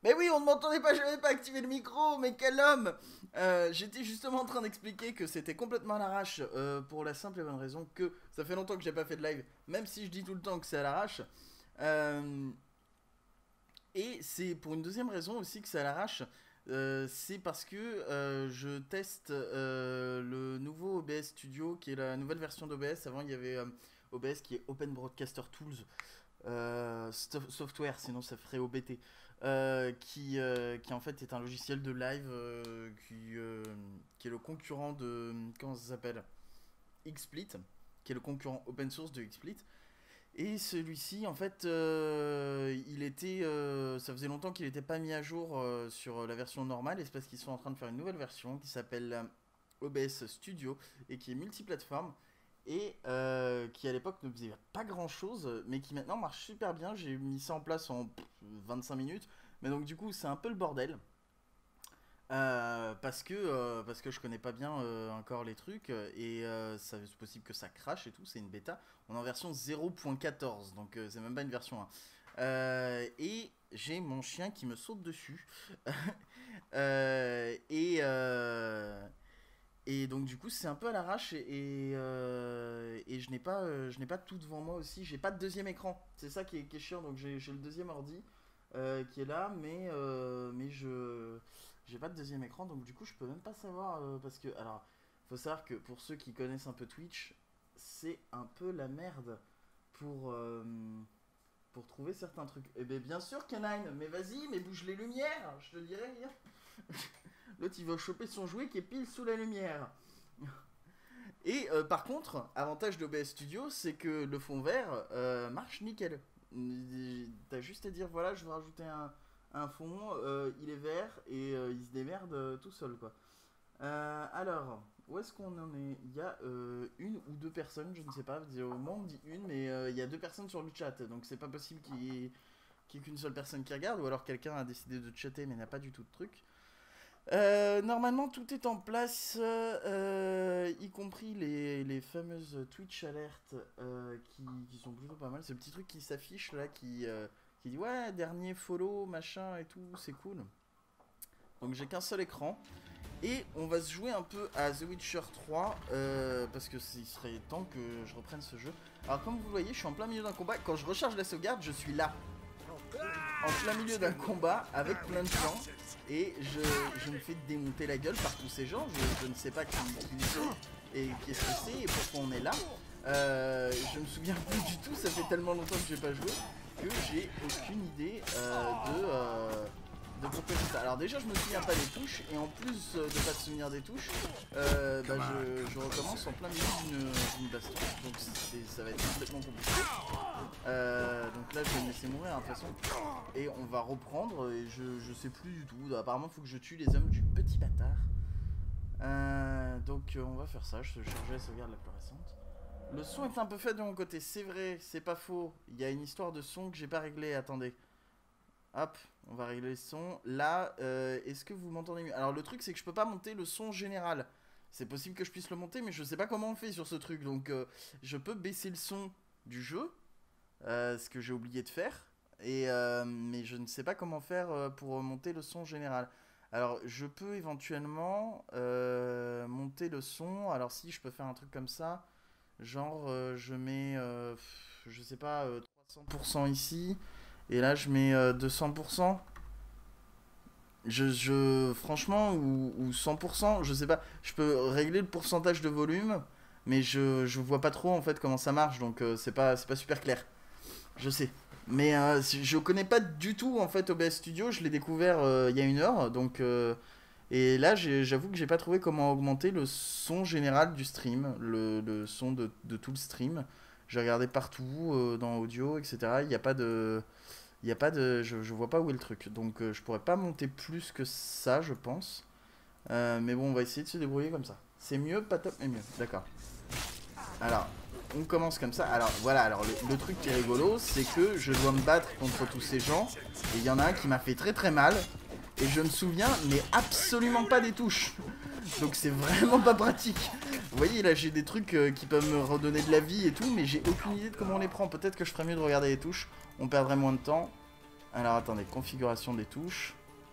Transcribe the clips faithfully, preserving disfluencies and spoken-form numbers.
Mais oui, on ne m'entendait pas, je n'avais pas activé le micro, mais quel homme. euh, J'étais justement en train d'expliquer que c'était complètement à l'arrache, euh, pour la simple et bonne raison que ça fait longtemps que j'ai pas fait de live, même si je dis tout le temps que c'est à l'arrache. Euh, et c'est pour une deuxième raison aussi que c'est à l'arrache. Euh, c'est parce que euh, je teste euh, le nouveau O B S Studio, qui est la nouvelle version d'O B S. Avant, il y avait euh, O B S qui est Open Broadcaster Tools euh, Software, sinon ça ferait O B T. Euh, qui, euh, qui en fait est un logiciel de live euh, qui, euh, qui est le concurrent de, comment ça s'appelle, XSplit, qui est le concurrent open source de XSplit. Et celui-ci, en fait, euh, il était, euh, ça faisait longtemps qu'il n'était pas mis à jour euh, sur la version normale, et c'est parce qu'ils sont en train de faire une nouvelle version qui s'appelle euh, O B S Studio et qui est multiplateforme et euh, qui à l'époque ne faisait pas grand chose, mais qui maintenant marche super bien. J'ai mis ça en place en pff, vingt-cinq minutes, mais donc du coup c'est un peu le bordel. Euh, parce que euh, parce que je connais pas bien euh, encore les trucs et euh, ça c'est possible que ça crache et tout. C'est une bêta, on est en version zéro point quatorze, donc euh, c'est même pas une version un. Euh, et j'ai mon chien qui me saute dessus euh, et euh, et donc du coup c'est un peu à l'arrache et, et, euh, et je n'ai pas euh, je n'ai pas tout devant moi aussi. J'ai pas de deuxième écran, c'est ça qui est, qui est chiant. Donc j'ai le deuxième ordi euh, qui est là, mais euh, mais je j'ai pas de deuxième écran, donc du coup je peux même pas savoir euh, parce que alors faut savoir que pour ceux qui connaissent un peu Twitch, c'est un peu la merde pour euh, pour trouver certains trucs. Et bien bien sûr Canine, mais vas-y, mais bouge les lumières, je te dirais rien. L'autre il va choper son jouet qui est pile sous la lumière. Et euh, par contre, avantage d'O B S Studio, c'est que le fond vert euh, marche nickel. T'as juste à dire voilà, je veux rajouter un, un fond, euh, il est vert et euh, il se démerde euh, tout seul quoi. Euh, alors, où est-ce qu'on en est? Il y a euh, une ou deux personnes, je ne sais pas. Au moins on dit une, mais euh, il y a deux personnes sur le chat, donc c'est pas possible qu'il y ait, qu'il y ait qu'une seule personne qui regarde, ou alors quelqu'un a décidé de chatter mais n'a pas du tout de truc. Euh, normalement tout est en place, euh, y compris les, les fameuses Twitch alertes euh, qui, qui sont plutôt pas mal. Ce petit truc qui s'affiche là, qui, euh, qui dit ouais, dernier follow, machin et tout, c'est cool. Donc j'ai qu'un seul écran. Et on va se jouer un peu à The Witcher trois, euh, parce que il serait temps que je reprenne ce jeu. Alors comme vous voyez, je suis en plein milieu d'un combat. Quand je recharge la sauvegarde, je suis là, en plein milieu d'un combat avec plein de gens. Et je, je me fais démonter la gueule par tous ces gens. Je, je ne sais pas qui, qui c'est et qu'est-ce que c'est et pourquoi on est là. Euh, je me souviens plus du tout, ça fait tellement longtemps que j'ai pas joué que j'ai aucune idée euh, de, euh, de pourquoi c'est ça. Alors déjà je me souviens pas des touches, et en plus de pas se souvenir des touches, euh, bah je, je recommence en plein milieu d'une baston, donc ça va être complètement compliqué. Euh, donc là je vais me laisser mourir de toute façon, et on va reprendre, et je, je sais plus du tout. Apparemment il faut que je tue les hommes du petit bâtard. Euh, donc on va faire ça, je chargeais la sauvegarde la plus récente. Le son est un peu fait de mon côté, c'est vrai, c'est pas faux. Il y a une histoire de son que j'ai pas réglé, attendez. Hop, on va régler le son. Là, euh, est-ce que vous m'entendez mieux? Alors le truc c'est que je peux pas monter le son général. C'est possible que je puisse le monter, mais je sais pas comment on fait sur ce truc. Donc euh, je peux baisser le son du jeu, euh, ce que j'ai oublié de faire. Et, euh, mais je ne sais pas comment faire euh, pour monter le son général. Alors je peux éventuellement euh, monter le son. Alors si je peux faire un truc comme ça, genre euh, je mets, euh, je sais pas, euh, trois cents pour cent ici. Et là je mets euh, deux cents pour cent. Je, je, franchement, ou, ou cent pour cent, je sais pas. Je peux régler le pourcentage de volume, mais je, je vois pas trop en fait comment ça marche, donc euh, c'est pas, c'est pas super clair. Je sais. Mais euh, je connais pas du tout en fait O B S Studio, je l'ai découvert euh, il y a une heure, donc... Euh, et là j'avoue que j'ai pas trouvé comment augmenter le son général du stream, le, le son de, de tout le stream. J'ai regardé partout, euh, dans audio, et cetera. Il n'y a pas de... Il y a pas de... Je, je vois pas où est le truc. Donc euh, je pourrais pas monter plus que ça, je pense. Euh, mais bon, on va essayer de se débrouiller comme ça. C'est mieux, pas top, mais mieux. D'accord. Alors, on commence comme ça. Alors voilà, alors le, le truc qui est rigolo, c'est que je dois me battre contre tous ces gens. Et il y en a un qui m'a fait très très mal. Et je me souviens, mais absolument pas des touches. Donc c'est vraiment pas pratique. Vous voyez, là j'ai des trucs euh, qui peuvent me redonner de la vie et tout, mais j'ai aucune idée de comment on les prend. Peut-être que je ferais mieux de regarder les touches. On perdrait moins de temps. Alors attendez, configuration des touches.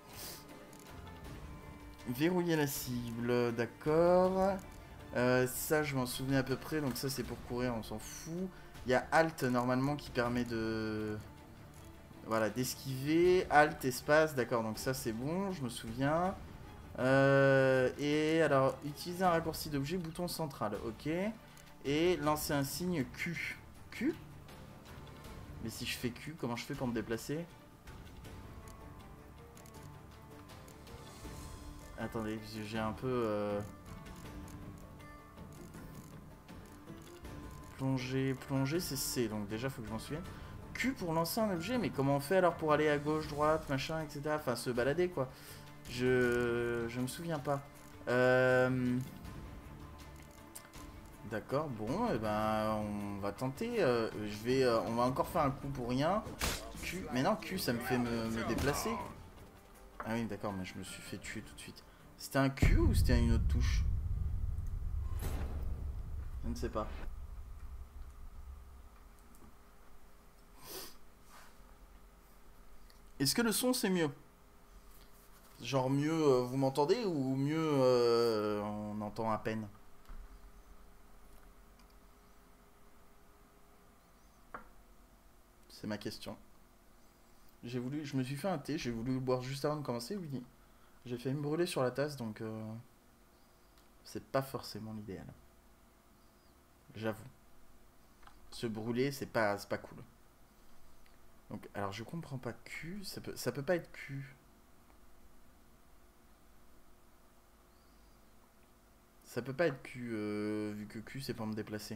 Verrouiller la cible, d'accord. Euh, ça, je m'en souvenais à peu près, donc ça c'est pour courir, on s'en fout. Il y a Alt normalement qui permet de... Voilà, d'esquiver. Alt, espace, d'accord, donc ça c'est bon, je me souviens. Euh, et alors, utiliser un raccourci d'objet, bouton central, ok. Et lancer un signe Q. Q? Mais si je fais Q, comment je fais pour me déplacer? Attendez, j'ai un peu... Euh... Plonger, plonger, c'est C, donc déjà faut que je m'en souvienne. Q pour lancer un objet, mais comment on fait alors pour aller à gauche, droite, machin, et cetera. Enfin, se balader, quoi. Je... Je me souviens pas. Euh... D'accord, bon, et eh ben, on va tenter. Euh, je vais... Euh, on va encore faire un coup pour rien. Q... Mais non, Q, ça me fait me, me déplacer. Ah oui, d'accord, mais je me suis fait tuer tout de suite. C'était un Q ou c'était une autre touche? Je ne sais pas. Est-ce que le son c'est mieux? Genre mieux euh, vous m'entendez ou mieux euh, on entend à peine? C'est ma question. J'ai voulu, je me suis fait un thé, j'ai voulu le boire juste avant de commencer, oui. J'ai failli me brûler sur la tasse, donc euh, c'est pas forcément l'idéal. J'avoue. Se brûler, c'est pas, c'est pas cool. Donc, alors je comprends pas Q, ça peut, ça peut pas être Q. Ça peut pas être Q, euh, vu que Q c'est pour me déplacer.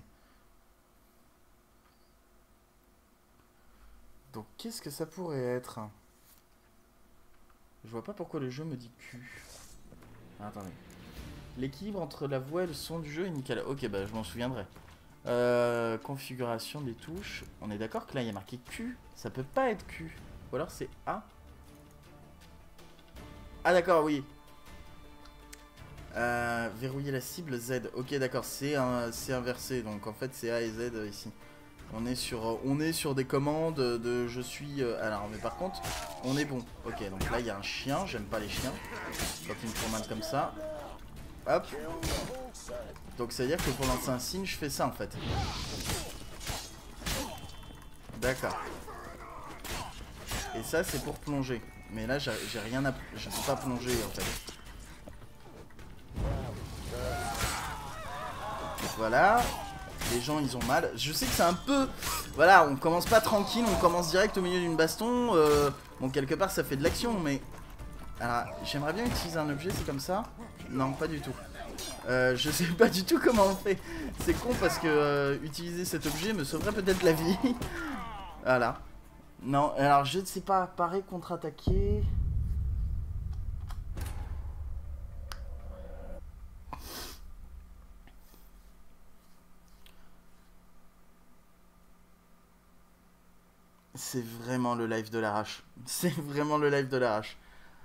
Donc qu'est-ce que ça pourrait être? Je vois pas pourquoi le jeu me dit Q. Ah, attendez. L'équilibre entre la voix et le son du jeu est nickel. Ok, bah je m'en souviendrai. Euh, configuration des touches. On est d'accord que là il y a marqué Q. Ça peut pas être Q. Ou alors c'est A. Ah d'accord, oui. Euh, verrouiller la cible Z. Ok, d'accord, c'est un, c'est inversé. Donc en fait c'est A et Z euh, ici. On est sur, on est sur des commandes de je suis... Euh, alors mais par contre, on est bon. Ok, donc là il y a un chien. J'aime pas les chiens. Quand ils me font mal comme ça. Hop. Donc ça veut dire que pour lancer un signe, je fais ça en fait. D'accord. Et ça c'est pour plonger. Mais là j'ai rien à... Je peux pas plonger en fait. Donc voilà. Les gens ils ont mal. Je sais que c'est un peu... Voilà, on commence pas tranquille, on commence direct au milieu d'une baston. Euh... Bon, quelque part ça fait de l'action, mais... Alors, j'aimerais bien utiliser un objet, c'est comme ça? Non, pas du tout. Euh, je sais pas du tout comment on fait. C'est con parce que euh, utiliser cet objet me sauverait peut-être la vie. Voilà. Non, alors je ne sais pas, parer, contre-attaquer. C'est vraiment le live de l'arrache. C'est vraiment le live de l'arrache.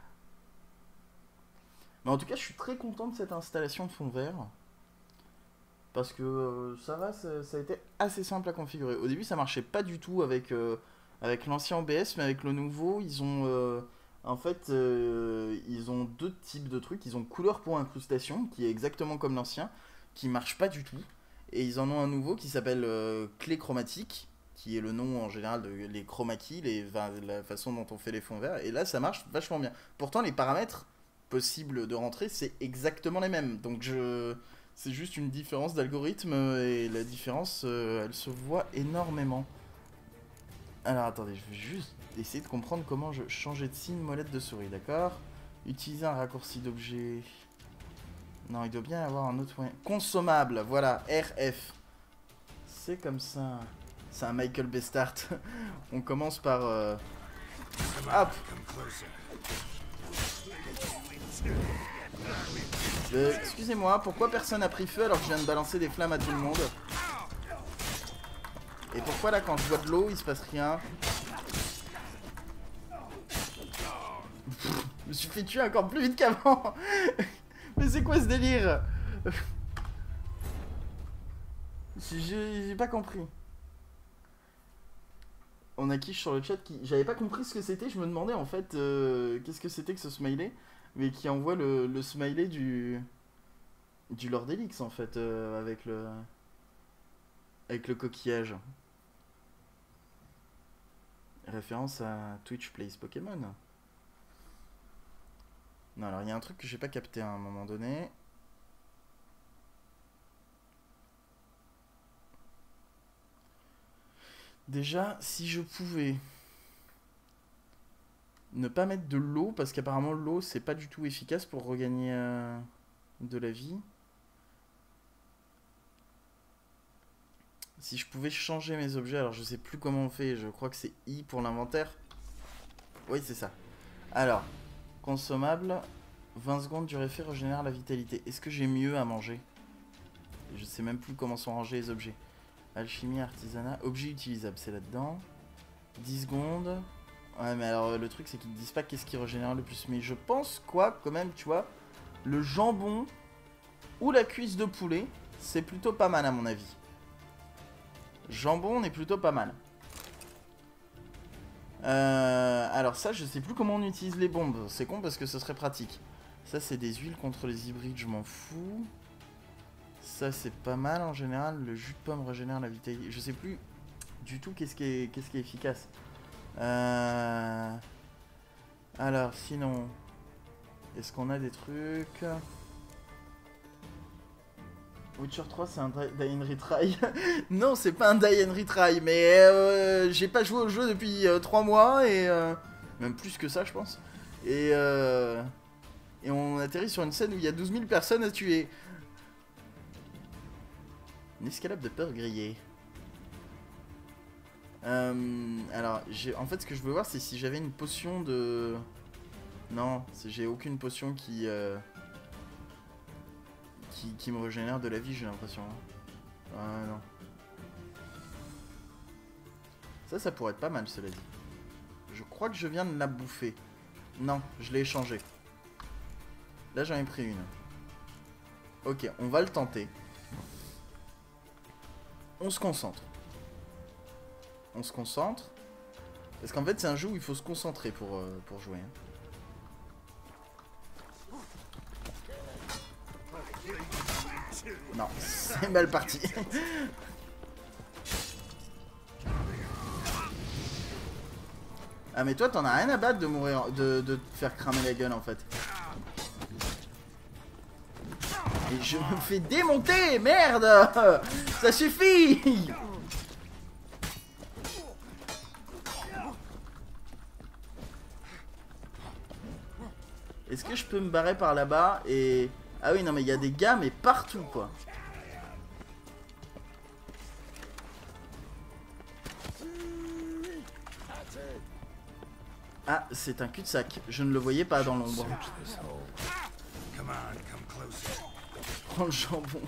Mais en tout cas, je suis très content de cette installation de fond vert. Parce que euh, ça va, ça, ça a été assez simple à configurer. Au début, ça marchait pas du tout avec, euh, avec l'ancien O B S, mais avec le nouveau, ils ont... Euh, en fait, euh, ils ont deux types de trucs. Ils ont couleur pour incrustation, qui est exactement comme l'ancien, qui marche pas du tout. Et ils en ont un nouveau qui s'appelle euh, clé chromatique, qui est le nom en général de les chroma keys, les, la façon dont on fait les fonds verts. Et là, ça marche vachement bien. Pourtant, les paramètres possibles de rentrer, c'est exactement les mêmes. Donc je... C'est juste une différence d'algorithme et la différence, euh, elle se voit énormément. Alors attendez, je vais juste essayer de comprendre comment je changer de signe molette de souris, d'accord? Utiliser un raccourci d'objet. Non, il doit bien y avoir un autre moyen. Consommable, voilà, R F. C'est comme ça. C'est un Michael Bay Start. On commence par... Euh... Hop. Euh, Excusez-moi, pourquoi personne n'a pris feu alors que je viens de balancer des flammes à tout le monde? Et pourquoi là quand je vois de l'eau il se passe rien? Je me suis fait tuer encore plus vite qu'avant. Mais c'est quoi ce délire? J'ai pas compris. on a Quiche sur le chat qui... J'avais pas compris ce que c'était, je me demandais en fait euh, qu'est-ce que c'était que ce smiley, mais qui envoie le, le smiley du... Du Lord Elix en fait, euh, avec le... Avec le coquillage. Référence à Twitch Plays Pokémon. Non, alors il y a un truc que j'ai pas capté à un moment donné. Déjà, si je pouvais ne pas mettre de l'eau, parce qu'apparemment l'eau c'est pas du tout efficace pour regagner euh, de la vie. Si je pouvais changer mes objets, alors je sais plus comment on fait, je crois que c'est I pour l'inventaire. Oui, c'est ça. Alors, consommable, vingt secondes du réfé régénère la vitalité. Est-ce que j'ai mieux à manger? Je sais même plus comment sont rangés les objets. Alchimie, artisanat, objet utilisable, c'est là-dedans. dix secondes. Ouais, mais alors le truc, c'est qu'ils ne disent pas qu'est-ce qui régénère le plus. Mais je pense, quoi, quand même, tu vois, le jambon ou la cuisse de poulet, c'est plutôt pas mal à mon avis. Jambon, on est plutôt pas mal. Euh, alors ça, je sais plus comment on utilise les bombes. C'est con parce que ce serait pratique. Ça, c'est des huiles contre les hybrides, je m'en fous. Ça, c'est pas mal en général. Le jus de pomme régénère la vitalité. Je sais plus du tout qu'est-ce qui est, qu'est-ce qui est efficace. Euh... Alors, sinon, est-ce qu'on a des trucs? Witcher trois, c'est un die and retry. Non, c'est pas un die and retry, mais euh, j'ai pas joué au jeu depuis euh, trois mois et euh, même plus que ça, je pense. Et, euh, et on atterrit sur une scène où il y a douze mille personnes à tuer. Une escalade de peur grillée. Euh, alors, en fait, ce que je veux voir, c'est si j'avais une potion de... Non, j'ai aucune potion qui... Euh... Qui, qui me régénère de la vie, j'ai l'impression. Ah non. Ça, ça pourrait être pas mal, cela dit. Je crois que je viens de la bouffer. Non, je l'ai échangé. Là, j'en ai pris une. Ok, on va le tenter. On se concentre. On se concentre. Parce qu'en fait, c'est un jeu où il faut se concentrer pour, euh, pour jouer. Hein. Non, c'est mal parti. Ah mais toi t'en as rien à battre de mourir, de, de te faire cramer la gueule en fait. Et je me fais démonter, merde. Ça suffit. Est-ce que je peux me barrer par là-bas et... Ah oui non mais il y a des gars mais partout quoi. Ah, c'est un cul-de-sac. Je ne le voyais pas dans l'ombre. Prends le jambon.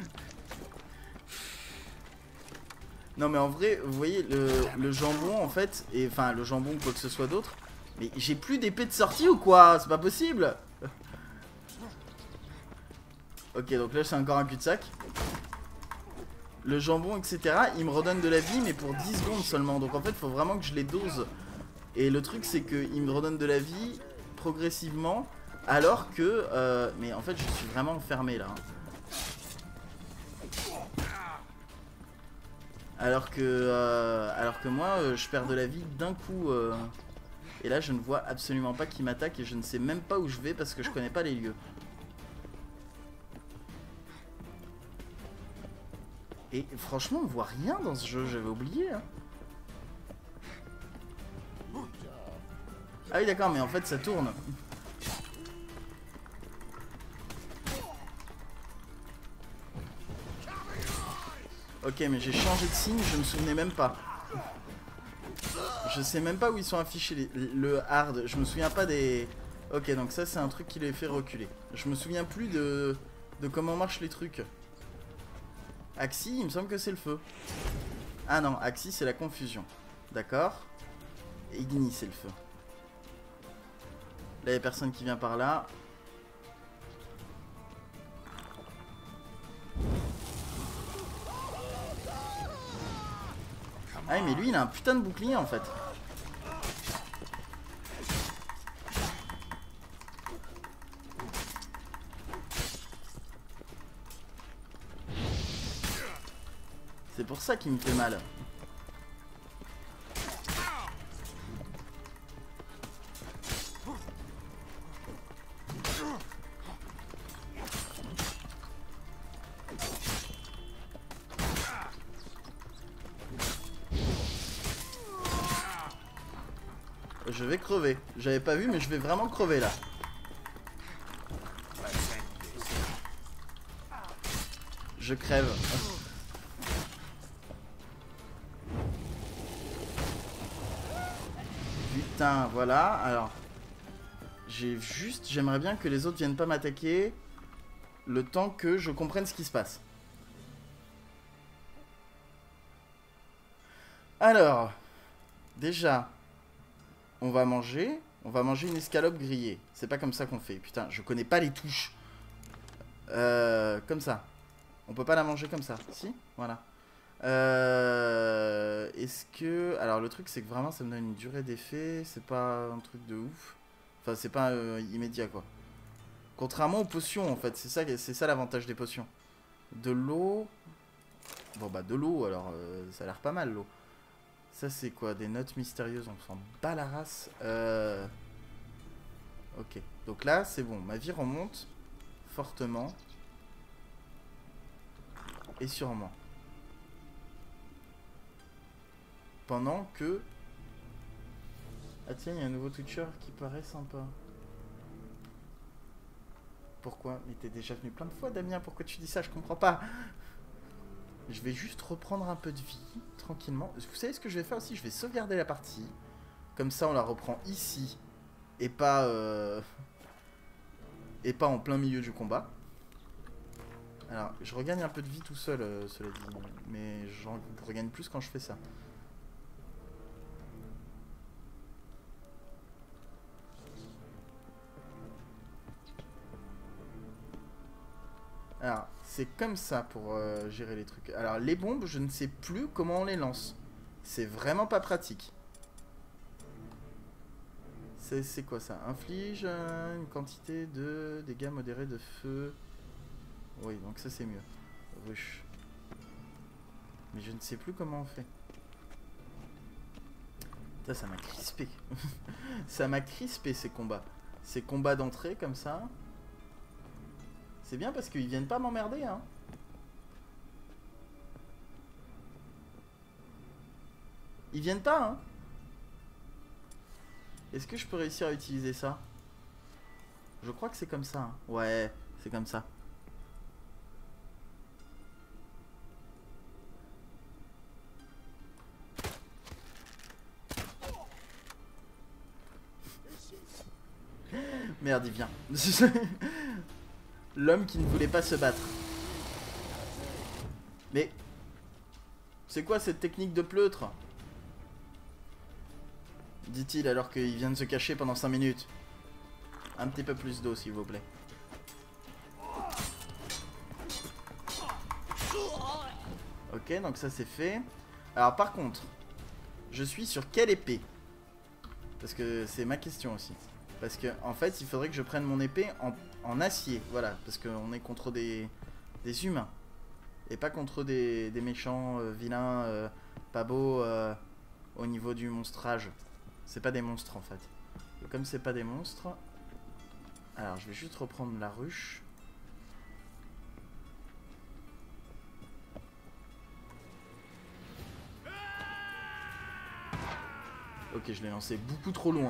Non mais en vrai, vous voyez, le, le jambon en fait, et enfin le jambon ou quoi que ce soit d'autre, mais j'ai plus d'épée de sortie ou quoi? C'est pas possible. Ok, donc là c'est encore un cul-de-sac. Le jambon, et cetera, il me redonne de la vie, mais pour dix secondes seulement. Donc en fait, il faut vraiment que je les dose. Et le truc, c'est qu'il me redonne de la vie progressivement, alors que... Euh, mais en fait, je suis vraiment enfermé, là. Alors que, euh, alors que moi, euh, je perds de la vie d'un coup. Euh, et là, je ne vois absolument pas qui m'attaque et je ne sais même pas où je vais parce que je connais pas les lieux. Et franchement, on voit rien dans ce jeu, j'avais oublié. Hein. Ah oui d'accord, mais en fait ça tourne. Ok, mais j'ai changé de signe, je me souvenais même pas. Je sais même pas où ils sont affichés les, le hard, je me souviens pas des... Ok, donc ça c'est un truc qui les fait reculer. Je me souviens plus de, de comment marchent les trucs. Axie, il me semble que c'est le feu. Ah non, Axie c'est la confusion. D'accord. Igni c'est le feu. Là, il n'y a personne qui vient par là. Ah mais lui il a un putain de bouclier en fait. C'est pour ça qu'il me fait mal. Je vais crever. J'avais pas vu mais je vais vraiment crever là. Je crève. Putain, voilà. Alors, j'ai juste, j'aimerais bien que les autres viennent pas m'attaquer le temps que je comprenne ce qui se passe. Alors, déjà, on va manger, on va manger une escalope grillée. C'est pas comme ça qu'on fait. Putain, je connais pas les touches. Euh, comme ça. On peut pas la manger comme ça. Si, voilà. Euh, Est-ce que... Alors le truc c'est que vraiment ça me donne une durée d'effet. C'est pas un truc de ouf. Enfin c'est pas euh, immédiat quoi. Contrairement aux potions en fait. C'est ça, c'est ça l'avantage des potions. De l'eau. Bon bah de l'eau alors euh, ça a l'air pas mal l'eau. Ça c'est quoi? Des notes mystérieuses. On s'en bat la race. euh... Ok. Donc là c'est bon. Ma vie remonte fortement. Et sûrement. Pendant que... Ah tiens, il y a un nouveau Twitcher qui paraît sympa. Pourquoi? Mais t'es déjà venu plein de fois, Damien, pourquoi tu dis ça? Je comprends pas. Je vais juste reprendre un peu de vie, tranquillement. Vous savez ce que je vais faire aussi? Je vais sauvegarder la partie. Comme ça, on la reprend ici. Et pas... Euh... Et pas en plein milieu du combat. Alors, je regagne un peu de vie tout seul, euh, cela dit. Mais je regagne plus quand je fais ça. Alors, c'est comme ça pour euh, gérer les trucs. Alors, les bombes, je ne sais plus comment on les lance. C'est vraiment pas pratique. C'est quoi ça? Inflige euh, une quantité de dégâts modérés de feu. Oui, donc ça c'est mieux. Rush. Mais je ne sais plus comment on fait. Ça, ça m'a crispé. Ça m'a crispé ces combats. Ces combats d'entrée comme ça. C'est bien parce qu'ils viennent pas m'emmerder, hein. Ils viennent pas, hein. Est-ce que je peux réussir à utiliser ça? Je crois que c'est comme ça, hein. Ouais, c'est comme ça. Merde, il vient. L'homme qui ne voulait pas se battre. Mais... C'est quoi cette technique de pleutre? Dit-il alors qu'il vient de se cacher pendant cinq minutes. Un petit peu plus d'eau s'il vous plaît. Ok, donc ça c'est fait. Alors par contre, je suis sur quelle épée? Parce que c'est ma question aussi. Parce que en fait, il faudrait que je prenne mon épée en, en acier. Voilà, parce qu'on est contre des, des humains. Et pas contre des, des méchants, euh, vilains, euh, pas beaux euh, au niveau du monstrage. C'est pas des monstres en fait. Et comme c'est pas des monstres... Alors, je vais juste reprendre la ruche. Ok, je l'ai lancé beaucoup trop loin.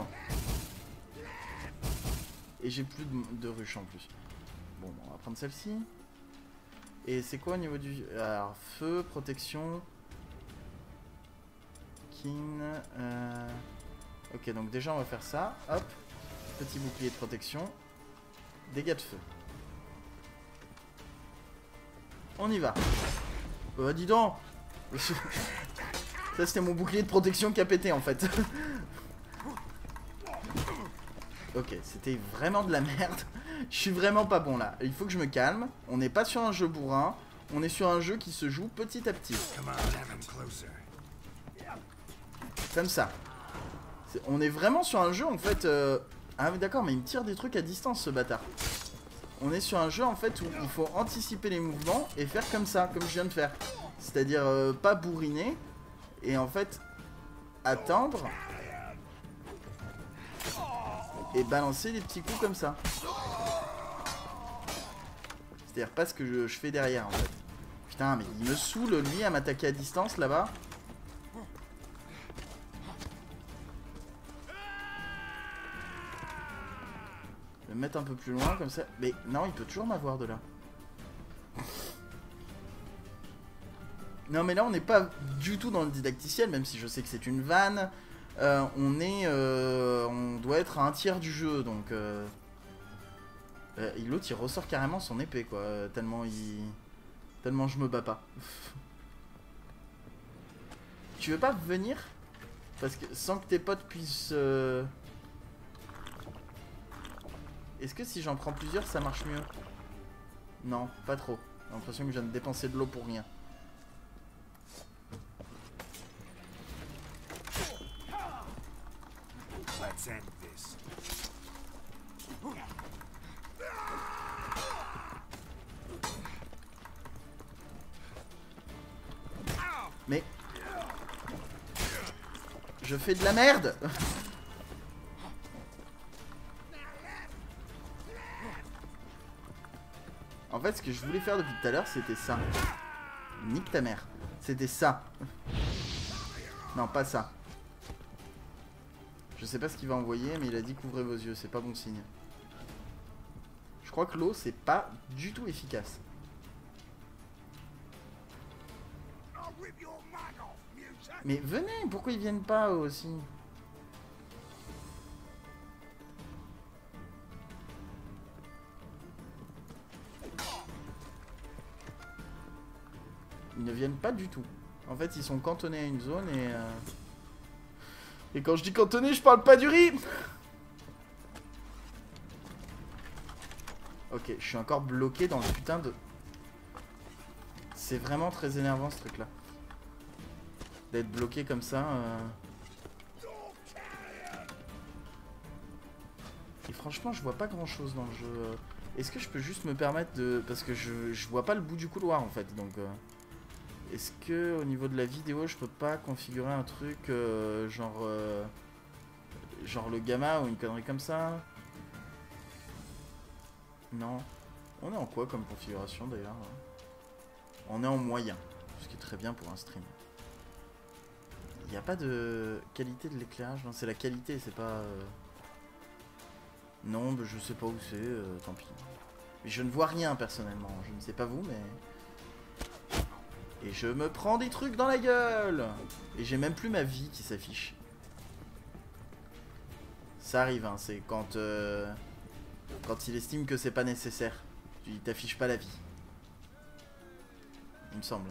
Et j'ai plus de, de ruche en plus. Bon, on va prendre celle-ci. Et c'est quoi au niveau du... Alors, feu, protection... Kin... Euh... Ok, donc déjà on va faire ça. Hop. Petit bouclier de protection. Dégâts de feu. On y va. Oh, dis donc. Ça c'était mon bouclier de protection qui a pété en fait. Ok, c'était vraiment de la merde. Je suis vraiment pas bon là. Il faut que je me calme. On n'est pas sur un jeu bourrin. On est sur un jeu qui se joue petit à petit. Comme ça. Est, on est vraiment sur un jeu en fait... Euh... Ah mais d'accord, mais il me tire des trucs à distance ce bâtard. On est sur un jeu en fait où il faut anticiper les mouvements et faire comme ça, comme je viens de faire. C'est-à-dire euh, pas bourriner et en fait attendre et balancer des petits coups comme ça. C'est-à-dire pas ce que je, je fais derrière en fait. Putain mais il me saoule lui à m'attaquer à distance là-bas. Je vais me mettre un peu plus loin comme ça. Mais non, il peut toujours m'avoir de là. Non mais là on n'est pas du tout dans le didacticiel, même si je sais que c'est une vanne. Euh, on est, euh, on doit être à un tiers du jeu, donc. Euh... Euh, l'autre il ressort carrément son épée quoi, euh, tellement il, tellement je me bats pas. Tu veux pas venir? Parce que sans que tes potes puissent. Euh... Est-ce que si j'en prends plusieurs ça marche mieux? Non, pas trop. J'ai l'impression que je viens de dépenser de l'eau pour rien. Let's end this. Mais je fais de la merde. En fait, ce que je voulais faire depuis tout à l'heure, c'était ça. Nique ta mère. C'était ça. Non, pas ça. Je sais pas ce qu'il va envoyer, mais il a dit couvrez vos yeux, c'est pas bon signe. Je crois que l'eau, c'est pas du tout efficace. Mais venez, pourquoi ils viennent pas eux aussi? Ils ne viennent pas du tout. En fait, ils sont cantonnés à une zone et... Euh... Et quand je dis cantonné, je parle pas du riz. Ok, je suis encore bloqué dans le putain de... C'est vraiment très énervant ce truc là. D'être bloqué comme ça. Euh... Et franchement, je vois pas grand chose dans le jeu. Est-ce que je peux juste me permettre de... Parce que je, je vois pas le bout du couloir en fait, donc... Euh... Est-ce que au niveau de la vidéo, je peux pas configurer un truc euh, genre... Euh... Genre le gamma ou une connerie comme ça? Non. On est en quoi comme configuration d'ailleurs? On est en moyen, ce qui est très bien pour un stream. Il n'y a pas de qualité de l'éclairage? Non, c'est la qualité, c'est pas... Euh... Non, bah, je sais pas où c'est, euh, tant pis. Mais je ne vois rien personnellement, je ne sais pas vous, mais... Et je me prends des trucs dans la gueule! Et j'ai même plus ma vie qui s'affiche. Ça arrive, hein, c'est quand... Euh... Quand il estime que c'est pas nécessaire. Il t'affiche pas la vie. Il me semble.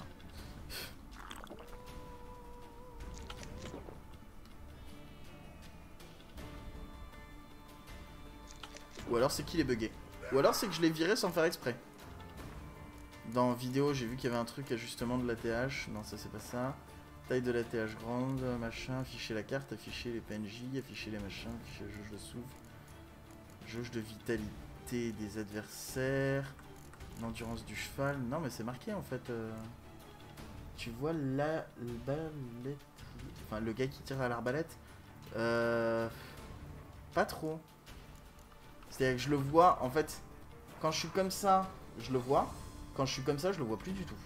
Ou alors c'est qu'il est bugué. Ou alors c'est que je l'ai viré sans faire exprès. Dans vidéo, j'ai vu qu'il y avait un truc ajustement de l'A T H. Non, ça c'est pas ça. Taille de l'A T H grande, machin. Afficher la carte, afficher les P N J, afficher les machins, afficher la jauge de souffle. Jauge de vitalité des adversaires. L'endurance du cheval. Non, mais c'est marqué en fait. Euh... Tu vois l'arbalète. Enfin, le gars qui tire à l'arbalète. Euh... Pas trop. C'est-à-dire que je le vois, en fait, quand je suis comme ça, je le vois. Quand je suis comme ça, je le vois plus du tout.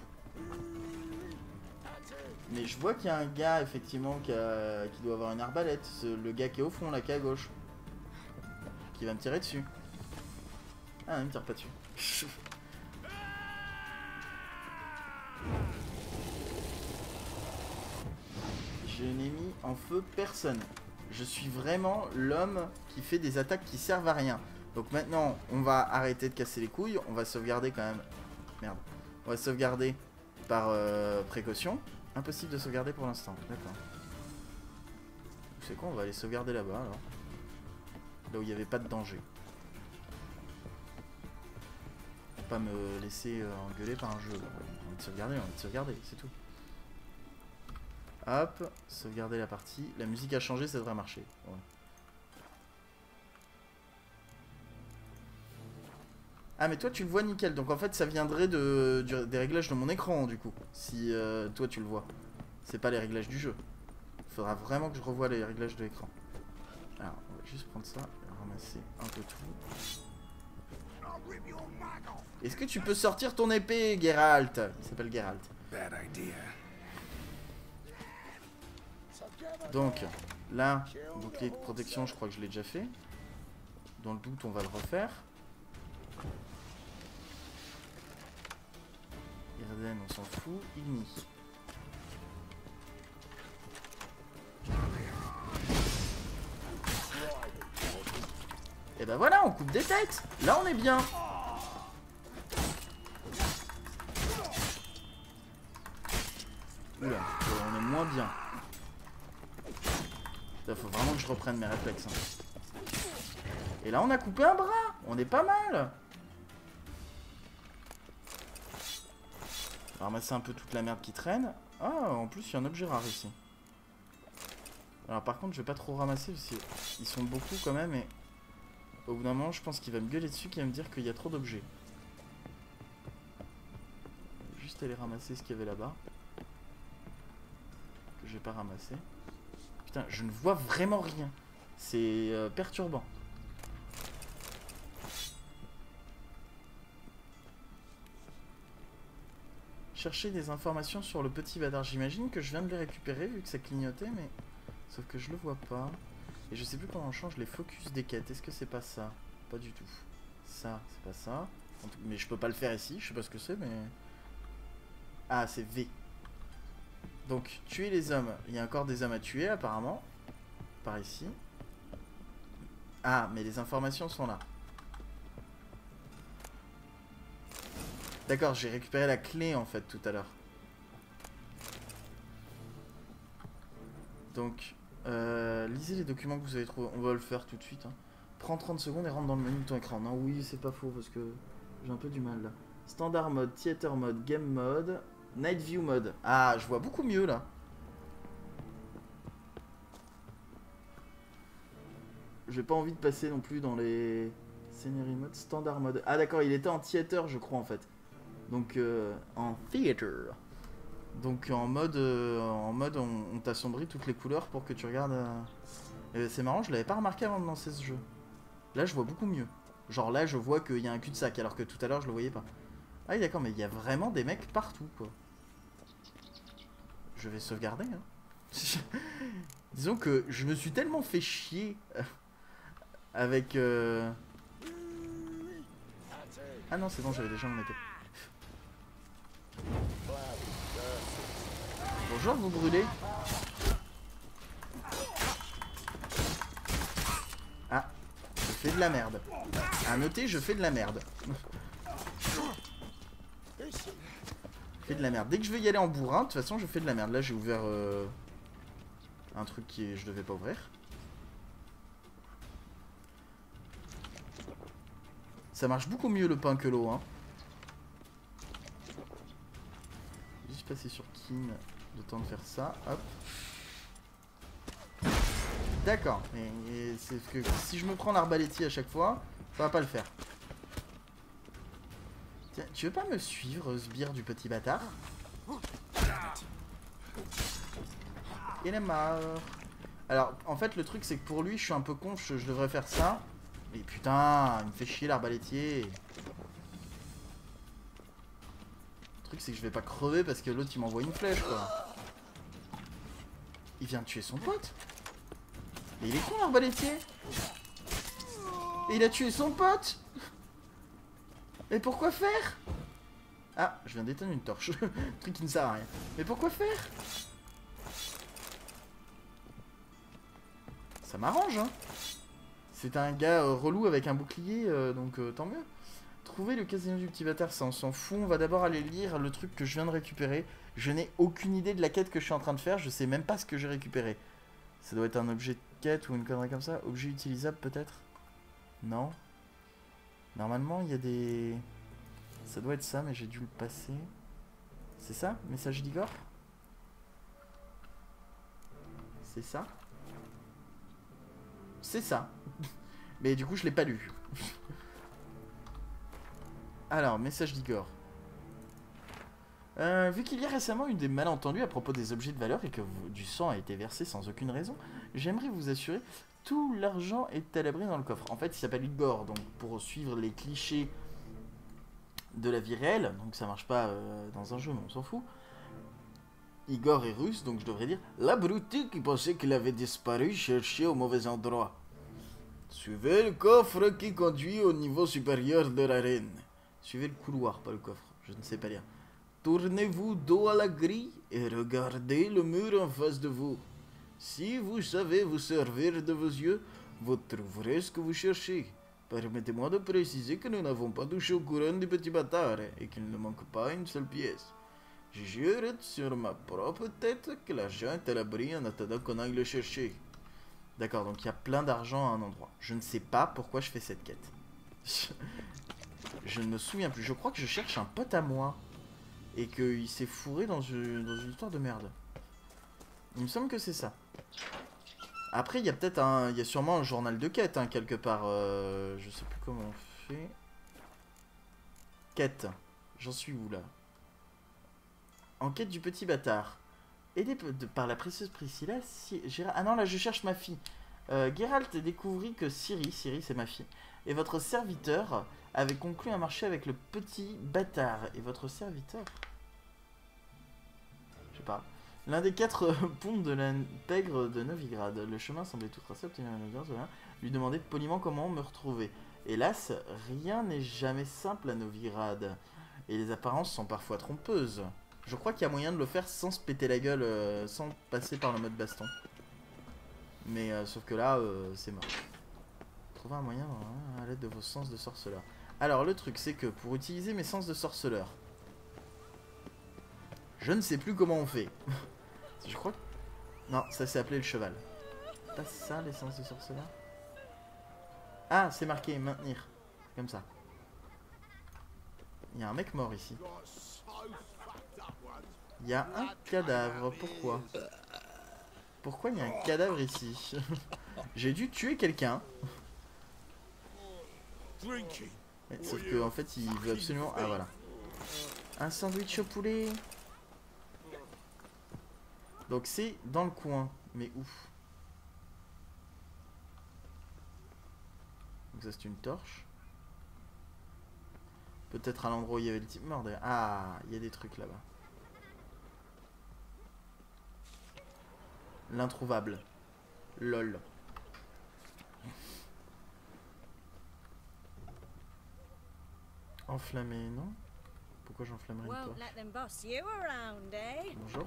Mais je vois qu'il y a un gars, effectivement, qui, a... qui doit avoir une arbalète. Le gars qui est au fond, là, qui est à gauche. Qui va me tirer dessus. Ah, il me tire pas dessus. Je n'ai mis en feu personne. Je suis vraiment l'homme qui fait des attaques qui servent à rien. Donc maintenant, on va arrêter de casser les couilles. On va sauvegarder quand même. Merde. On va sauvegarder par euh, précaution. Impossible de sauvegarder pour l'instant. D'accord. C'est quoi? On va aller sauvegarder là-bas alors. Là où il n'y avait pas de danger. Faut pas me laisser euh, engueuler par un jeu. On va te sauvegarder, on va te sauvegarder, c'est tout. Hop, sauvegarder la partie. La musique a changé, ça devrait marcher. Ouais. Ah mais toi tu le vois nickel, donc en fait ça viendrait de, du, des réglages de mon écran du coup, si euh, toi tu le vois. C'est pas les réglages du jeu. Il faudra vraiment que je revoie les réglages de l'écran. Alors on va juste prendre ça et ramasser un peu tout. Est-ce que tu peux sortir ton épée, Geralt? Il s'appelle Geralt. Donc là, bouclier de protection, je crois que je l'ai déjà fait. Dans le doute, on va le refaire. Irden, on s'en fout. Igni. Et ben voilà, on coupe des têtes. Là, on est bien. Oula, on est moins bien. Il faut vraiment que je reprenne mes réflexes. Hein. Et là, on a coupé un bras. On est pas mal. On va ramasser un peu toute la merde qui traîne. Ah, en plus, il y a un objet rare ici. Alors par contre, je vais pas trop ramasser parce qu'ils sont beaucoup quand même. Et au bout d'un moment, je pense qu'il va me gueuler dessus, qu'il va me dire qu'il y a trop d'objets. Juste aller ramasser ce qu'il y avait là-bas. Que j'ai pas ramassé. Putain, je ne vois vraiment rien. C'est euh, perturbant. Chercher des informations sur le petit bâtard. J'imagine que je viens de les récupérer vu que ça clignotait, mais... Sauf que je le vois pas. Et je sais plus comment on change les focus des quêtes. Est-ce que c'est pas ça? Pas du tout. Ça, c'est pas ça. Mais je peux pas le faire ici. Je sais pas ce que c'est, mais... Ah, c'est V. Donc, tuer les hommes. Il y a encore des hommes à tuer, apparemment. Par ici. Ah, mais les informations sont là. D'accord, j'ai récupéré la clé, en fait, tout à l'heure. Donc, euh, lisez les documents que vous avez trouvés. On va le faire tout de suite. Hein. Prends trente secondes et rentre dans le menu de ton écran. Non, oui, c'est pas faux, parce que j'ai un peu du mal, là. Standard mode, theater mode, game mode, night view mode. Ah, je vois beaucoup mieux, là. J'ai pas envie de passer non plus dans les... Scenery mode, standard mode. Ah, d'accord, il était en theater, je crois, en fait. Donc, euh, en theater. Donc en mode, euh, en mode on, on t'assombrit toutes les couleurs pour que tu regardes... Euh... C'est marrant, je l'avais pas remarqué avant de lancer ce jeu. Là je vois beaucoup mieux. Genre là je vois qu'il y a un cul-de-sac alors que tout à l'heure je le voyais pas. Ah oui d'accord, mais il y a vraiment des mecs partout quoi. Je vais sauvegarder hein. Disons que je me suis tellement fait chier avec... Euh... Ah non c'est bon, j'avais déjà mon épée. Bonjour, vous brûlez. Ah, je fais de la merde. À noter, je fais de la merde. Je fais de la merde. Dès que je vais y aller en bourrin, de toute façon, je fais de la merde. Là, j'ai ouvert euh, un truc qui je devais pas ouvrir. Ça marche beaucoup mieux le pain que l'eau, hein. Juste passer sur Kin. Le temps de faire ça, hop. D'accord, mais c'est que si je me prends l'arbalétier à chaque fois, ça va pas le faire. Tiens, tu veux pas me suivre, sbire du petit bâtard? Il est mort. Alors, en fait, le truc, c'est que pour lui, je suis un peu con, je, je devrais faire ça. Mais putain, il me fait chier l'arbalétier. Le truc, c'est que je vais pas crever parce que l'autre, il m'envoie une flèche, quoi. Il vient de tuer son pote. Mais il est con l'arbalétier. Et il a tué son pote. Et pourquoi faire? Ah, je viens d'éteindre une torche. Truc qui ne sert à rien. Mais pourquoi faire? Ça m'arrange hein. C'est un gars euh, relou avec un bouclier, euh, donc euh, tant mieux. Trouver le casino du petit bâtard, ça on s'en fout. On va d'abord aller lire le truc que je viens de récupérer. Je n'ai aucune idée de la quête que je suis en train de faire. Je sais même pas ce que j'ai récupéré. Ça doit être un objet de quête ou une connerie comme ça. Objet utilisable peut-être? Non. Normalement il y a des... Ça doit être ça mais j'ai dû le passer. C'est ça? Message d'Igor? C'est ça? C'est ça. Mais du coup, je l'ai pas lu. Alors, message d'Igor. Euh, vu qu'il y a récemment eu des malentendus à propos des objets de valeur et que vous- du sang a été versé sans aucune raison, j'aimerais vous assurer, tout l'argent est à l'abri dans le coffre. En fait, il s'appelle Igor, donc pour suivre les clichés de la vie réelle, donc ça marche pas euh, dans un jeu, mais on s'en fout. Igor est russe, donc je devrais dire l'abruti qui pensait qu'il avait disparu cherchait au mauvais endroit. Suivez le coffre qui conduit au niveau supérieur de l'arène. Suivez le couloir, pas le coffre, je ne sais pas lire. Tournez-vous dos à la grille et regardez le mur en face de vous. Si vous savez vous servir de vos yeux, vous trouverez ce que vous cherchez. Permettez-moi de préciser que nous n'avons pas touché au courant du petit bâtard et qu'il ne manque pas une seule pièce. Je jure sur ma propre tête que l'argent est à l'abri en attendant qu'on aille le chercher. D'accord, donc il y a plein d'argent à un endroit. Je ne sais pas pourquoi je fais cette quête. Je ne me souviens plus. Je crois que je cherche un pote à moi. Et qu'il s'est fourré dans une, dans une histoire de merde. Il me semble que c'est ça. Après, il y a peut-être un... Il y a sûrement un journal de quête, hein, quelque part. Euh, je sais plus comment on fait. Quête. J'en suis où, là? Enquête du petit bâtard. Aidé de, par la précieuse Priscilla, si, Gérald... Ah non, là, je cherche ma fille. Euh, Geralt découvrit que Ciri, Ciri, c'est ma fille, et votre serviteur avait conclu un marché avec le petit bâtard. Et votre serviteur... Je sais pas. L'un des quatre ponts de la pègre de Novigrad. Le chemin semblait tout tracé, obtenir une audience, voilà. Lui demander poliment comment me retrouver. Hélas, rien n'est jamais simple à Novigrad. Et les apparences sont parfois trompeuses. Je crois qu'il y a moyen de le faire sans se péter la gueule, euh, sans passer par le mode baston. Mais euh, sauf que là, euh, c'est mort. Trouver un moyen hein, à l'aide de vos sens de sorceleur. Alors le truc, c'est que pour utiliser mes sens de sorceleur, je ne sais plus comment on fait. Je crois que... Non, ça s'est appelé le cheval. Pas ça, l'essence de sorceleur? Ah, c'est marqué maintenir. Comme ça. Il y a un mec mort ici. Il y a un cadavre. Pourquoi? Pourquoi il y a un cadavre ici? J'ai dû tuer quelqu'un. Sauf que en fait, il veut absolument... Ah, voilà. Un sandwich au poulet. Donc c'est dans le coin. Mais où? Donc ça c'est une torche. Peut-être à l'endroit où il y avait le type mort derrière. Ah, il y a des trucs là-bas. L'introuvable. Lol. Enflammé, non? Pourquoi j'enflammerais une torche? Bonjour.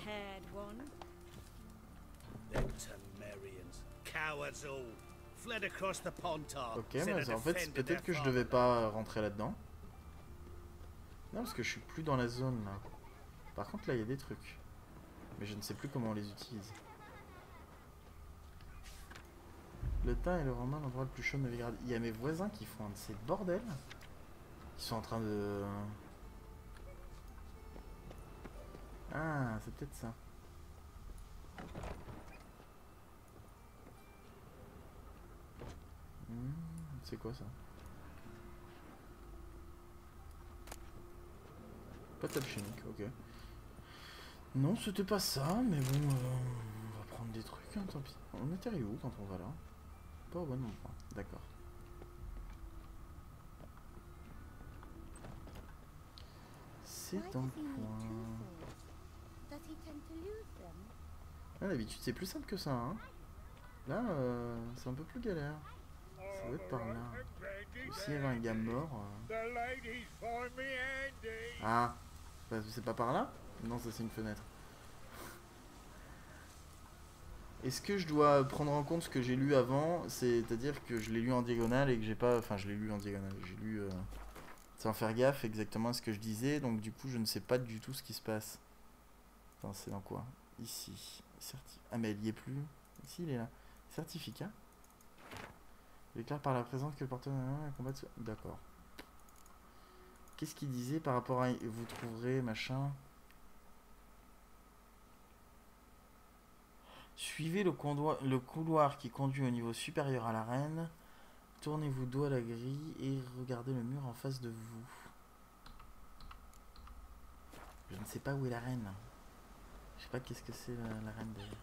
Ok, mais en fait, peut-être que je devais pas rentrer là-dedans. Non, parce que je suis plus dans la zone, là. Par contre, là, il y a des trucs. Mais je ne sais plus comment on les utilise. Le thym et le romain, l'endroit le plus chaud de Novigrad. Il y a mes voisins qui font un de ces bordels. Ils sont en train de... Ah, c'est peut-être ça. Hmm, c'est quoi ça? Pas alchimique, ok. Non, c'était pas ça, mais bon, euh, on va prendre des trucs, hein, tant pis. On atterrit où quand on va là? Pas au bon endroit, d'accord. C'est dans le coin. Ah, d'habitude, c'est plus simple que ça, hein. Là, euh, c'est un peu plus galère. Ça doit être par là. S'il y avait un gars mort... Euh... Ah, c'est pas par là? Non, ça c'est une fenêtre. Est-ce que je dois prendre en compte ce que j'ai lu avant? C'est-à-dire que je l'ai lu en diagonale et que j'ai pas... Enfin, je l'ai lu en diagonale. J'ai lu... Euh... sans faire gaffe exactement à ce que je disais. Donc du coup, je ne sais pas du tout ce qui se passe. Attends, c'est dans quoi? Ici. Certi... Ah, mais il y est plus. Ici, il est là. Certificat. Déclare par la présence que le porteur un combat de... D'accord. Qu'est-ce qu'il disait par rapport à... Vous trouverez, machin... Suivez le, le couloir qui conduit au niveau supérieur à l'arène. Tournez-vous dos à la grille et regardez le mur en face de vous. Je ne sais pas où est l'arène. Je sais pas qu'est-ce que c'est l'arène d'ailleurs.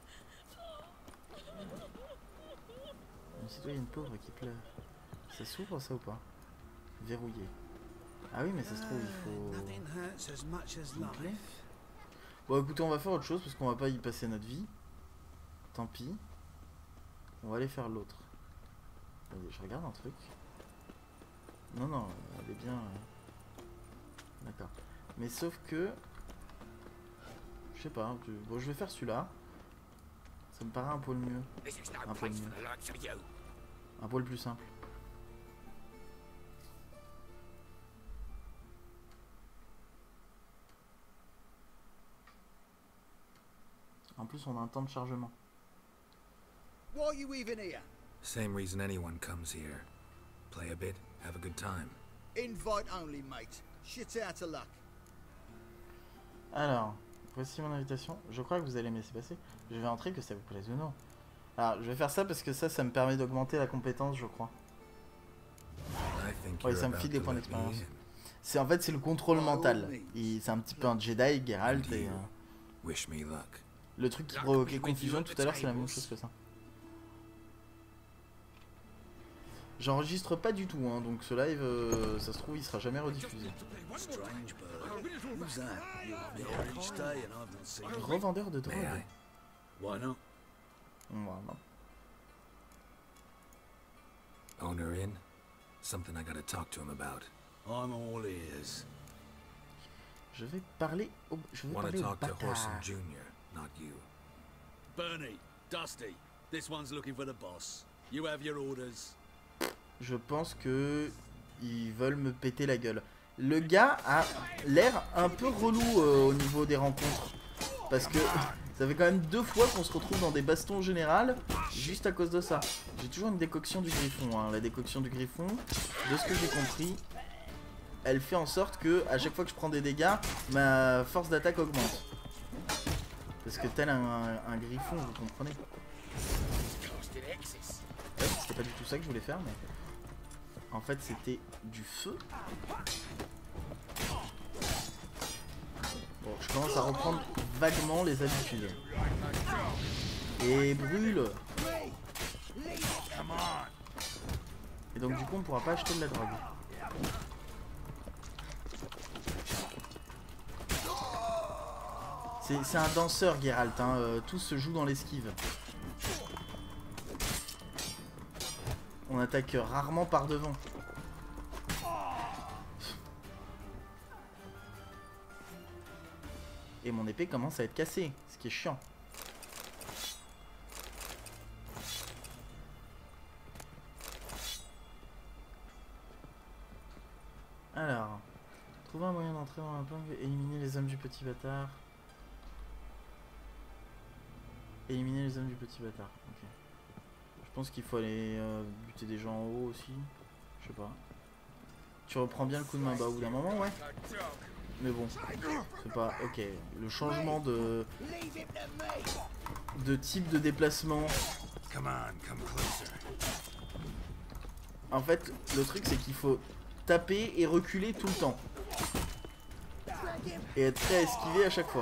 Une citoyenne pauvre qui pleure. Ça s'ouvre ça ou pas? Verrouillé. Ah oui mais ça se trouve il faut... Okay. Bon écoutez on va faire autre chose parce qu'on va pas y passer notre vie. Tant pis. On va aller faire l'autre. Je regarde un truc. Non non elle est bien... D'accord. Mais sauf que... Je sais pas. Bon je vais faire celui-là. Ça me paraît un poil mieux. Un poil mieux. Un poil plus simple. En plus, on a un temps de chargement. Why are you even here? Same reason anyone comes here. Play a bit, have a good time. Invite only, mate. Shit out of luck. Alors, voici mon invitation. Je crois que vous allez me laisser passer. Je vais entrer que ça vous plaise ou non. Alors, je vais faire ça parce que ça, ça me permet d'augmenter la compétence, je crois. Ouais, ça me file des points d'expérience. C'est en fait, c'est le contrôle mental. C'est un petit peu un Jedi, Geralt et... Euh... Wish me luck. Le truc qui provoquait confusion tout à l'heure, c'est la même chose que ça. J'enregistre pas du tout, hein, donc ce live, euh, ça se trouve, il sera jamais rediffusé. Revendeur de drogue. Voilà. Owner in. Something I gotta talk to him about. I'm all ears. Je vais parler au, je vais parler au bâtard. Junior, not you. Bernie, Dusty, this one's looking for the boss. You have your orders. Je pense que ils veulent me péter la gueule. Le gars a l'air un peu relou euh, au niveau des rencontres. Parce que ça fait quand même deux fois qu'on se retrouve dans des bastons générales juste à cause de ça. J'ai toujours une décoction du griffon. Hein. La décoction du griffon, de ce que j'ai compris, elle fait en sorte que à chaque fois que je prends des dégâts, ma force d'attaque augmente. Parce que tel un, un, un griffon, vous comprenez. Ouais, c'était pas du tout ça que je voulais faire, mais... En fait, c'était du feu. Bon, je commence à reprendre vaguement les habitudes. Et brûle. Et donc du coup, on pourra pas acheter de la drogue. C'est un danseur, Geralt. Hein. Euh, tout se joue dans l'esquive. On attaque rarement par devant. Et mon épée commence à être cassée, ce qui est chiant. Alors, trouver un moyen d'entrer dans la planque, éliminer les hommes du petit bâtard. Éliminer les hommes du petit bâtard, ok. Je pense qu'il faut aller euh, buter des gens en haut aussi. Je sais pas. Tu reprends bien le coup de main, bah au bout d'un moment, ouais. Mais bon, c'est pas... Ok, le changement de... de type de déplacement. En fait, le truc c'est qu'il faut taper et reculer tout le temps. Et être prêt à esquiver à chaque fois.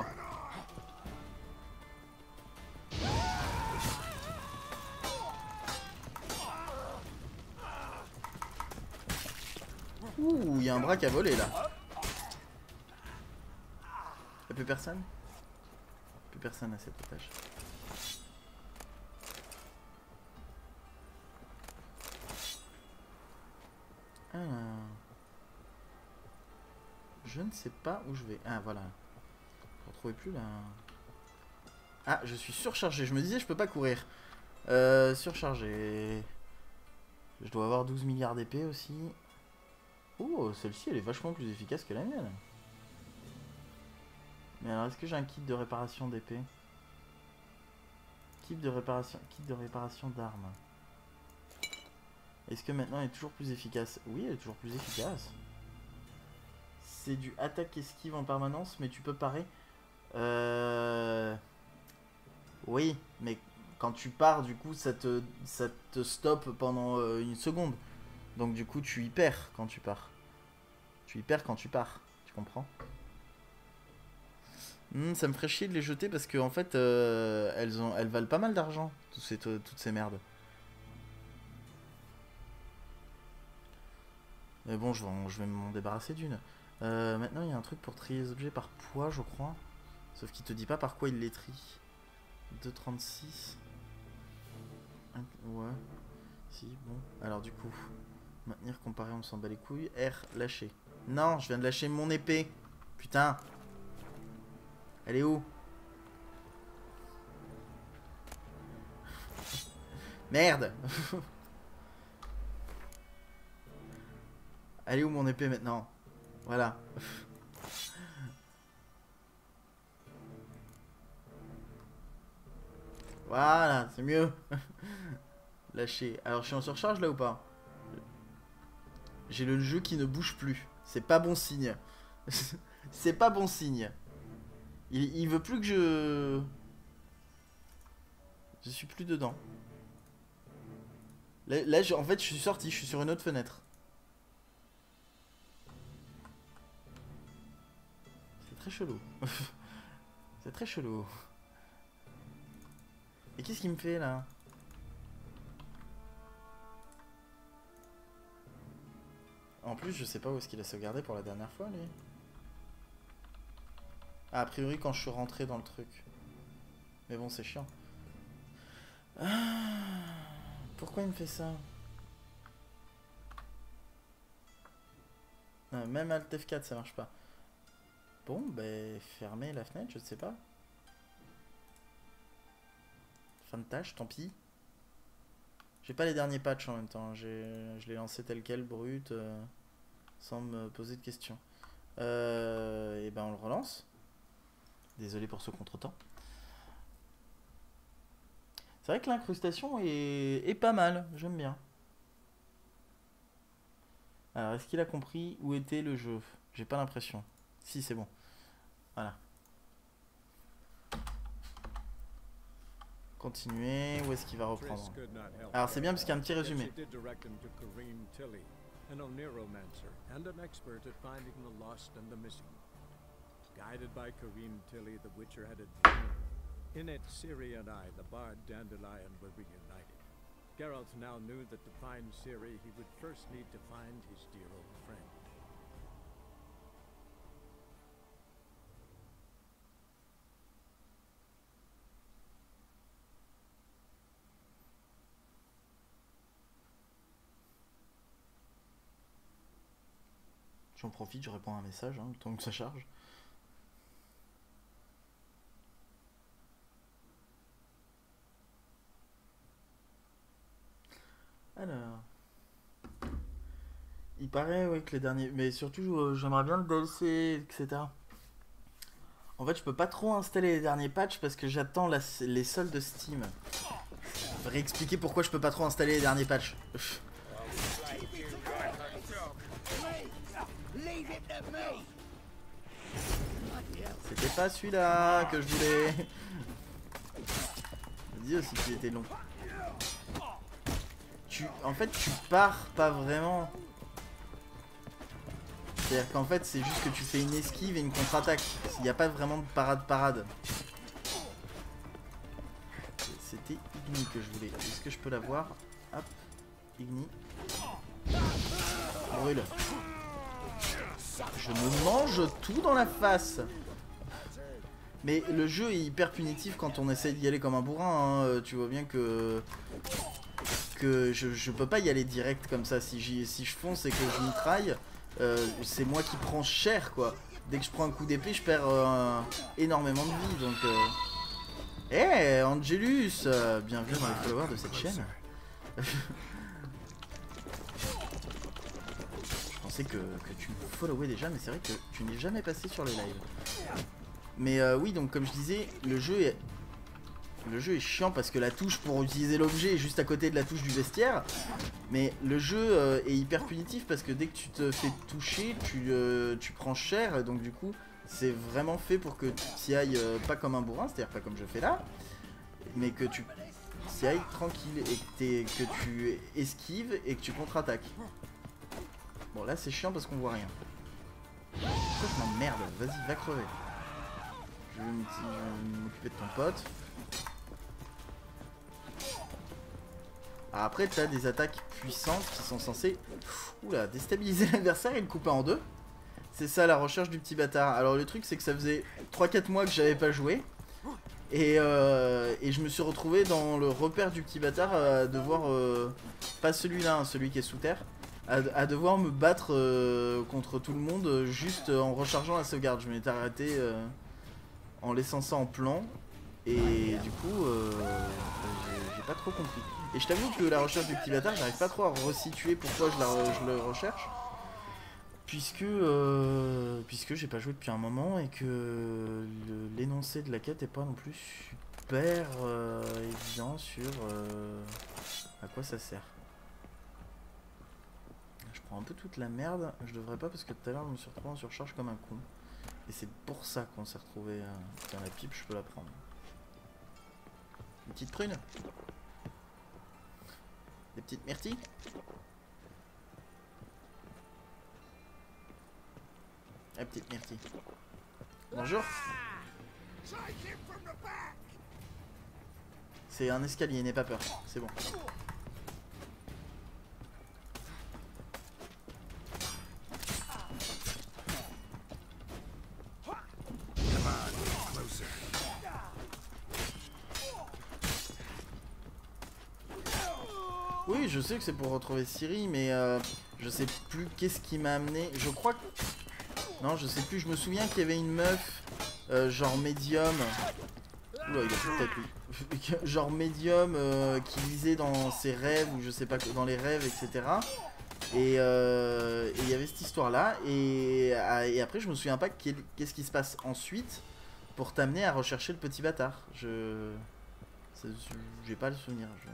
Ouh, il y a un bras qui a volé là. Y'a plus personne? Plus personne à cet étage. Alors... Je ne sais pas où je vais. Ah voilà. Je ne retrouvais plus là. Ah, je suis surchargé. Je me disais je peux pas courir. Euh, surchargé. Je dois avoir douze milliards d'épées aussi. Oh, celle-ci elle est vachement plus efficace que la mienne. Mais alors est-ce que j'ai un kit de réparation d'épée? Kit de réparation, kit de réparation d'armes. Est-ce que maintenant elle est toujours plus efficace? Oui, elle est toujours plus efficace. C'est du attaque esquive en permanence, mais tu peux parer. Euh... Oui, mais quand tu pars, du coup, ça te, ça te stoppe pendant euh, une seconde. Donc du coup, tu y perds quand tu pars. Tu y perds quand tu pars. Tu comprends? Mmh, ça me ferait chier de les jeter parce que en fait, euh, elles, ont, elles valent pas mal d'argent, toutes ces, toutes ces merdes. Mais bon, je vais, je vais m'en débarrasser d'une. Euh, maintenant, il y a un truc pour trier les objets par poids, je crois. Sauf qu'il te dit pas par quoi il les trie. deux virgule trente-six. Ouais. Si, bon. Alors du coup, maintenir, comparer, on s'en bat les couilles. R, lâcher. Non, je viens de lâcher mon épée. Putain. Elle est où? Merde. Elle est où mon épée maintenant? Voilà. Voilà, c'est mieux. Lâcher. Alors je suis en surcharge là ou pas? J'ai le jeu qui ne bouge plus. C'est pas bon signe. C'est pas bon signe. Il, il veut plus que je... Je suis plus dedans. Là, là je, en fait, je suis sorti. Je suis sur une autre fenêtre. C'est très chelou. C'est très chelou. Et qu'est-ce qu'il me fait là? En plus, je sais pas où est-ce qu'il a sauvegardé pour la dernière fois, lui. Ah, a priori, quand je suis rentré dans le truc. Mais bon, c'est chiant. Ah, pourquoi il me fait ça? Ah, même Alt F quatre, ça marche pas. Bon, ben, fermer la fenêtre, je ne sais pas. Fin de tâche, tant pis. J'ai pas les derniers patchs en même temps. Je l'ai lancé tel quel, brut, euh, sans me poser de questions. Euh, et ben on le relance. Désolé pour ce contretemps. C'est vrai que l'incrustation est, est pas mal, j'aime bien. Alors, est-ce qu'il a compris où était le jeu? J'ai pas l'impression. Si, c'est bon. Voilà. Continuer, où est-ce qu'il va reprendre? Alors c'est bien parce qu'il y a un petit résumé. Guided by Kareem Tilly, the Witcher had a dream. In it, Ciri and I, the bard Dandelion, were reunited. Geralt now knew that to find Ciri, he would first need to find his dear old friend. J'en profite, je réponds à un message, hein, le temps que ça charge. Alors... Il paraît, oui, que les derniers... Mais surtout, euh, j'aimerais bien le D L C, et cetera. En fait, je peux pas trop installer les derniers patchs parce que j'attends la... les soldes Steam. Je devrais expliquer pourquoi je peux pas trop installer les derniers patchs. C'était pas celui-là que je voulais. Dis aussi qu'il était long. Tu, en fait, tu pars pas vraiment. C'est-à-dire qu'en fait, c'est juste que tu fais une esquive et une contre-attaque. Il n'y a pas vraiment de parade-parade. C'était Igni que je voulais. Est-ce que je peux l'avoir? Hop, Igni. Brûle. Je me mange tout dans la face. Mais le jeu est hyper punitif quand on essaie d'y aller comme un bourrin, hein. Tu vois bien que que je, je peux pas y aller direct comme ça. Si, si je fonce et que je mitraille, euh, c'est moi qui prends cher, quoi. Dès que je prends un coup d'épée, je perds euh, énormément de vie. Donc, eh, euh... hey, Angelus, euh, bienvenue dans les followers de cette chaîne. Je pensais que, que tu me followais déjà, mais c'est vrai que tu n'es jamais passé sur les lives. Mais euh, oui, donc comme je disais, le jeu est le jeu est chiant parce que la touche pour utiliser l'objet est juste à côté de la touche du vestiaire. Mais le jeu euh, est hyper punitif parce que dès que tu te fais toucher, tu, euh, tu prends cher. Donc du coup, c'est vraiment fait pour que tu t'y ailles euh, pas comme un bourrin, c'est-à-dire pas comme je fais là, mais que tu tu ailles tranquille et que, t'es- que tu esquives et que tu contre-attaques. Bon là c'est chiant parce qu'on voit rien. Pourquoi je m'emmerde? Vas-y, va crever. Je vais m'y- je vais m'occuper de ton pote. Ah, après t'as des attaques puissantes qui sont censées oula, déstabiliser l'adversaire et le couper en deux. C'est ça la recherche du petit bâtard. Alors le truc c'est que ça faisait trois quatre mois que j'avais pas joué. Et, euh, et je me suis retrouvé dans le repère du petit bâtard à devoir, euh, pas celui-là, hein, celui qui est sous terre, à, à devoir me battre euh, contre tout le monde euh, juste en rechargeant la sauvegarde. Je m'étais arrêté euh, en laissant ça en plan et du coup euh, j'ai- j'ai pas trop compris. Et je t'avoue que la recherche du petit bâtard, j'arrive pas trop à resituer pourquoi je, la, je le recherche. Puisque, euh, puisque j'ai pas joué depuis un moment et que le- l'énoncé de la quête est pas non plus super euh, évident sur euh, à quoi ça sert. Je prends un peu toute la merde, je devrais pas parce que tout à l'heure je me suis retrouvé en surcharge comme un con. Et c'est pour ça qu'on s'est retrouvé. Euh, tiens, la pipe, je peux la prendre. Une petite prune. Des petites myrtilles. La petite myrtille. Bonjour. C'est un escalier, n'aie pas peur. C'est bon. Oui, je sais que c'est pour retrouver Ciri, mais euh, je sais plus qu'est-ce qui m'a amené. Je crois que... Non, je sais plus. Je me souviens qu'il y avait une meuf, euh, genre médium. Oula, il a plus de tête lui. Genre médium euh, qui lisait dans ses rêves, ou je sais pas, dans les rêves, et cetera. Et euh, et il y avait cette histoire-là. Et, et après, je me souviens pas qu'est-ce qui se passe ensuite pour t'amener à rechercher le petit bâtard. Je... J'ai pas le souvenir. Je...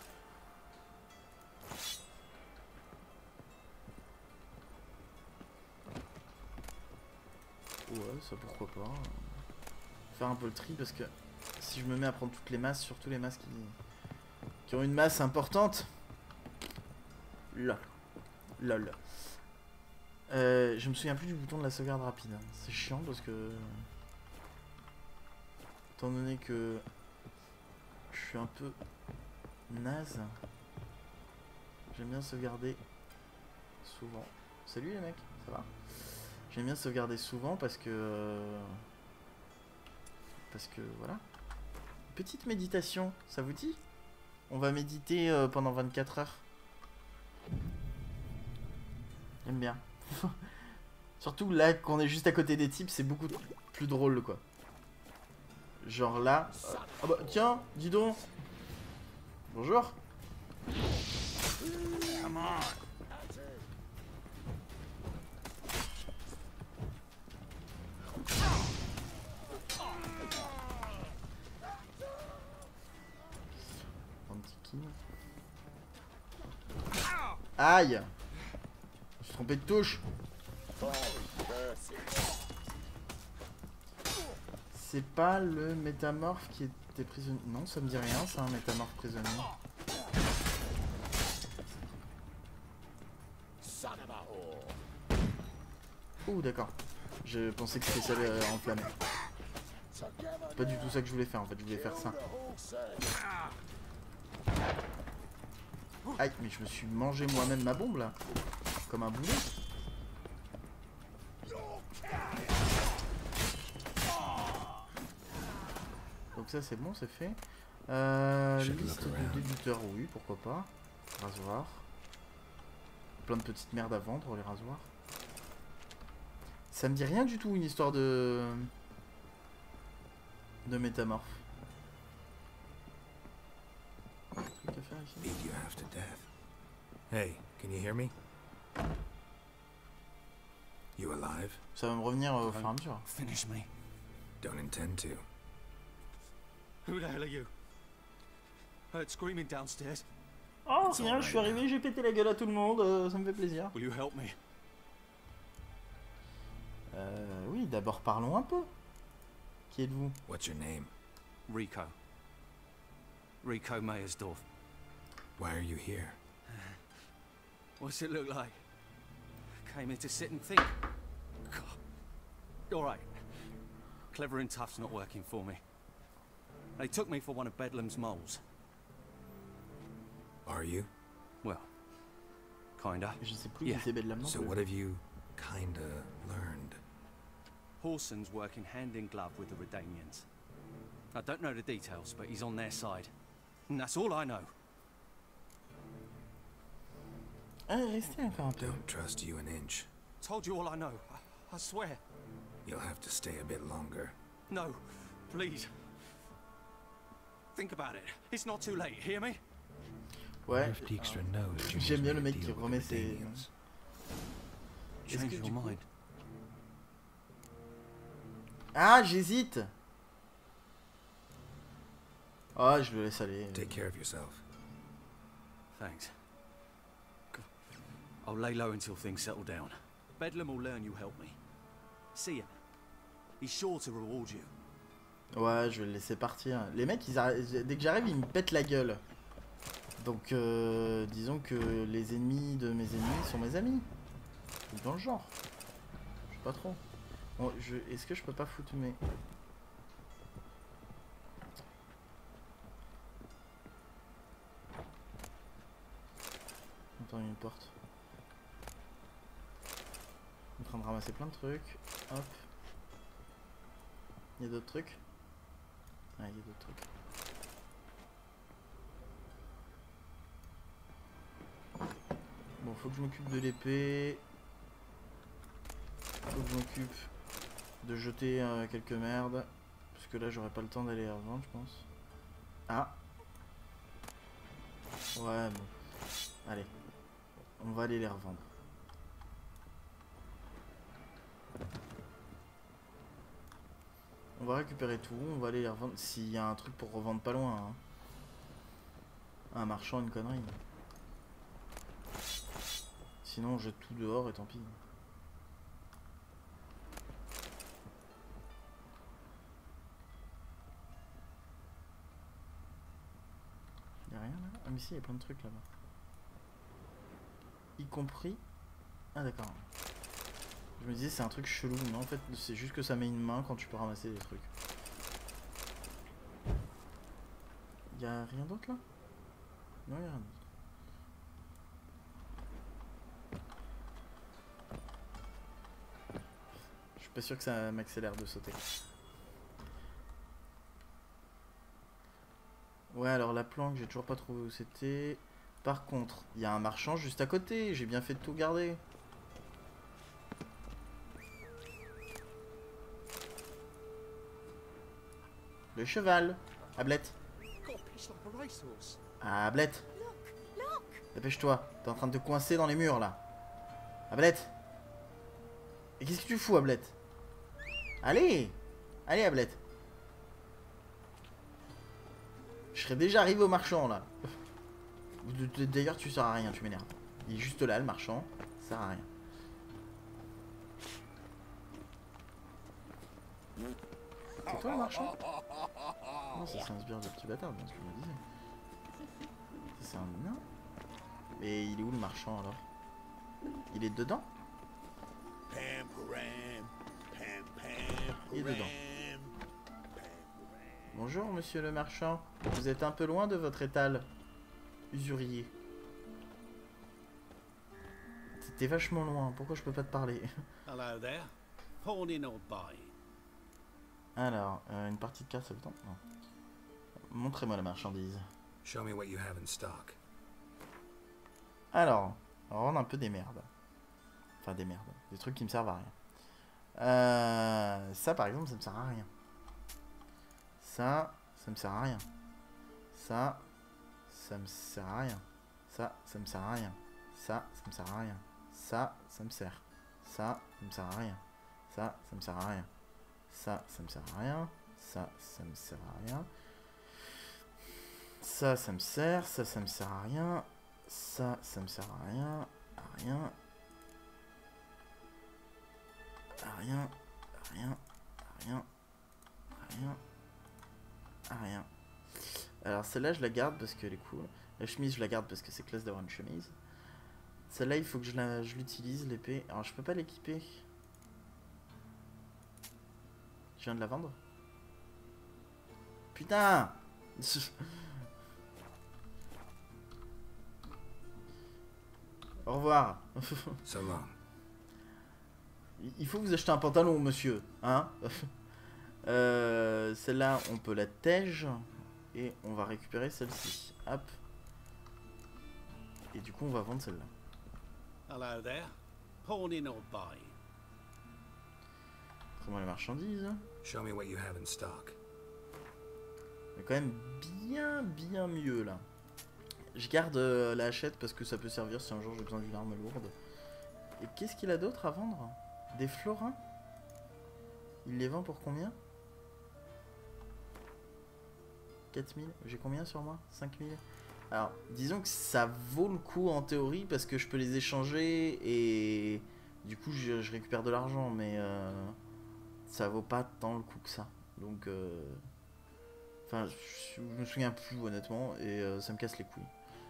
Ouais, ça pourquoi pas. Faire un peu le tri parce que si je me mets à prendre toutes les masses, surtout les masses qui, qui ont une masse importante. Lol. Lol. Euh, je me souviens plus du bouton de la sauvegarde rapide. C'est chiant parce que... Étant donné que... Je suis un peu... naze. J'aime bien sauvegarder souvent. Salut les mecs, ça va? J'aime bien sauvegarder souvent parce que... Parce que voilà. Petite méditation, ça vous dit? On va méditer euh, pendant vingt-quatre heures. J'aime bien. Surtout là qu'on est juste à côté des types, c'est beaucoup plus drôle quoi. Genre là... Euh... Ah bah tiens, dis donc. Bonjour. Come on. Aïe! Je me suis trompé de touche. C'est pas le métamorphe qui était prisonnier. Non, ça me dit rien, c'est un métamorphe prisonnier. Ouh, d'accord. Je pensais que c'était celle euh, enflammée. C'est pas du tout ça que je voulais faire en fait, je voulais faire ça. Aïe, mais je me suis mangé moi-même ma bombe là. Comme un boulet. Donc ça c'est bon, c'est fait. Euh, liste de débuteurs, oui, pourquoi pas. Rasoir. Plein de petites merdes à vendre, les rasoirs. Ça me dit rien du tout une histoire de... de métamorphe. Beat you half to death. Hey, can you hear me? You alive? Ça va me revenir au fur et à mesure. Finish me. Don't intend to. Who the hell are you? Heard screaming downstairs. Oh, rien, je suis arrivé, j'ai pété la gueule à tout le monde, euh, ça me fait plaisir. Will you help me? Euh, oui, d'abord parlons un peu. Qui êtes-vous? What's your name? Rico. Rico Meyersdorf. Why are you here? What's it look like? Came here to sit and think. God. All right. Clever and tough's not working for me. They took me for one of Bedlam's moles. Are you? Well, kinda. Je sais plus Yeah. qui c'est Bedlam. So what have you kinda learned? Horson's working hand in glove with the Redanians. I don't know the details, but he's on their side. And that's all I know. Ah, restez encore un peu. Don't trust you an inch. Told you all I know. I, I swear. You'll have to stay a bit longer. No, please. Think about it. It's not too late, hear me? Ouais. What if Dijkstra knows June's J'aime bien le made a mec qui deal with remet the ses... Redanians? Est-ce Change que your du coup- mind. Ah, j'hésite. Ah, je le laisse aller. Take care of yourself. Thanks. G- I'll lay low until things settle down. Bedlam will learn you help me. See ya. He's sure to reward you. Ouais, je vais le laisser partir. Les mecs, ils arrêtent- dès que j'arrive, ils me pètent la gueule. Donc, euh, disons que les ennemis de mes ennemis sont mes amis. Ou dans le genre. Je sais pas trop. Bon, je... Est-ce que je peux pas foutre mes... Attends, il y a une porte. Je suis en train de ramasser plein de trucs. Hop. Il y a d'autres trucs. Ah, il y a d'autres trucs. Bon, faut que je m'occupe de l'épée. Faut que je m'occupe de jeter euh, quelques merdes. Parce que là, j'aurai pas le temps d'aller les revendre, je pense. Ah. Ouais, bon. Allez. On va aller les revendre. On va récupérer tout, on va aller les revendre. S'il y a un truc pour revendre pas loin. Hein. Un marchand, une connerie. Sinon, on jette tout dehors et tant pis. Y'a rien là? Ah mais si, il y a plein de trucs là-bas. Y compris... Ah d'accord. Je me disais c'est un truc chelou, mais en fait c'est juste que ça met une main quand tu peux ramasser des trucs. Y'a rien d'autre là? Non, y'a rien d'autre. Je suis pas sûr que ça m'accélère de sauter. Ouais, alors la planque, j'ai toujours pas trouvé où c'était. Par contre, il y a un marchand juste à côté. J'ai bien fait de tout garder. Le cheval. Ablette. Ablette. Dépêche-toi. T'es en train de te coincer dans les murs là. Ablette. Et qu'est-ce que tu fous, Ablette? Allez. Allez, Ablette. Je serais déjà arrivé au marchand là. D'ailleurs, tu sers à rien, tu m'énerves. Il est juste là, le marchand. Ça sert à rien. C'est toi le marchand? Non, ça c'est un sbire de petit bâtard, bien ce que je me disais. Ça, c'est un nain. Mais il est où le marchand alors? Il est dedans? Il est dedans. Bonjour monsieur le marchand. Vous êtes un peu loin de votre étal usurier. T'es vachement loin, pourquoi je peux pas te parler? Hello there. Pawning or buying? Alors, euh, une partie de cartes, ça vous tente? Non. Montrez-moi la marchandise. Show me what you have in stock. Alors, on va rendre un peu des merdes. Enfin, des merdes. Des trucs qui me servent à rien. Euh, ça, par exemple, ça me sert à rien. Ça, ça me sert à rien. Ça, ça me sert à rien. Ça, ça me sert à rien. Ça, ça me sert à rien. Ça, ça me sert. Ça, ça me sert à rien. Ça, ça me sert à rien. Ça, ça me sert à rien. Ça, ça me sert à rien. Ça, ça me sert. Ça, ça me sert à rien. Ça, ça me sert à rien. À rien. À rien. À rien. À rien. À rien. À rien. Alors celle-là je la garde parce qu'elle est cool. La chemise je la garde parce que c'est classe d'avoir une chemise. Celle-là il faut que je la, je l'utilise, l'épée. Alors je peux pas l'équiper. Je viens de la vendre. Putain. Au revoir. So long. Il faut que vous achetez un pantalon, monsieur. Hein. euh, Celle-là, on peut la tège. Et on va récupérer celle-ci. Hop. Et du coup, on va vendre celle-là. Hello there. Pawning or buying? Comment les marchandises. Show me what you have in stock. Mais quand même bien, bien mieux, là. Je garde euh, la hachette parce que ça peut servir si un jour j'ai besoin d'une arme lourde. Et qu'est-ce qu'il a d'autre à vendre? Des florins? Il les vend pour combien? quatre mille. J'ai combien sur moi? cinq mille. Alors, disons que ça vaut le coup en théorie parce que je peux les échanger et du coup je, je récupère de l'argent, mais euh, ça vaut pas tant le coup que ça. Donc, euh, enfin, je, je me souviens plus honnêtement et euh, ça me casse les couilles.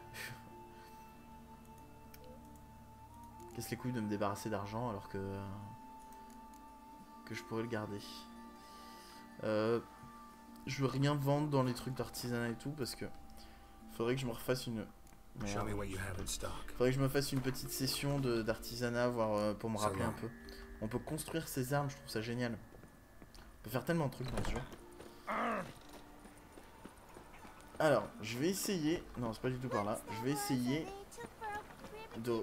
Casse les couilles de me débarrasser d'argent alors que euh, que je pourrais le garder. Euh, je veux rien vendre dans les trucs d'artisanat et tout parce que faudrait que je me refasse une. Show me what you have in stock. Faudrait que je me fasse une petite session de d'artisanat, voir euh, pour me Ça rappeler va. un peu. On peut construire ses armes, je trouve ça génial. On peut faire tellement de trucs dans ce jeu. Alors, je vais essayer. Non, c'est pas du tout par là. Je vais essayer de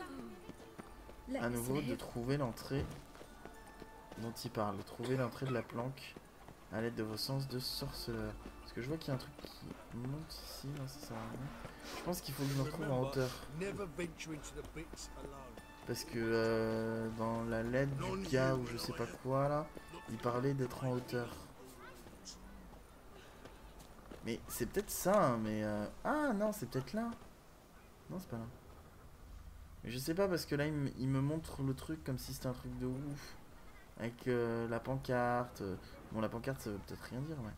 à nouveau de trouver l'entrée dont il parle. De trouver l'entrée de la planque à l'aide de vos sens de sorceleur. Parce que je vois qu'il y a un truc qui monte ici. Non, ça sert à rien. Je pense qu'il faut que je me retrouve en hauteur. Parce que euh, dans la lettre du gars ou je sais pas quoi là, il parlait d'être en hauteur. Mais c'est peut-être ça, hein, mais... Euh... Ah non, c'est peut-être là. Non, c'est pas là. Mais je sais pas parce que là, il, me- il me montre le truc comme si c'était un truc de ouf. Avec euh, la pancarte. euh, Bon, la pancarte, ça veut peut-être rien dire, mais...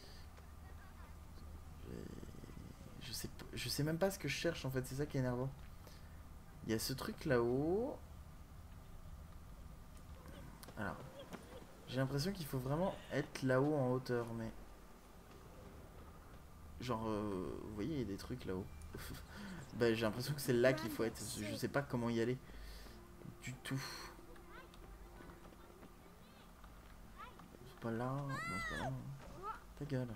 Je... je sais, p- je sais même pas ce que je cherche, en fait. C'est ça qui est énervant. Il y a ce truc là-haut. Alors... J'ai l'impression qu'il faut vraiment être là-haut en hauteur, mais... Genre, euh, vous voyez, il y a des trucs là-haut. Bah, j'ai l'impression que c'est là qu'il faut être. Je sais pas comment y aller. Du tout. C'est pas là. Non, c'est pas là. Ta gueule.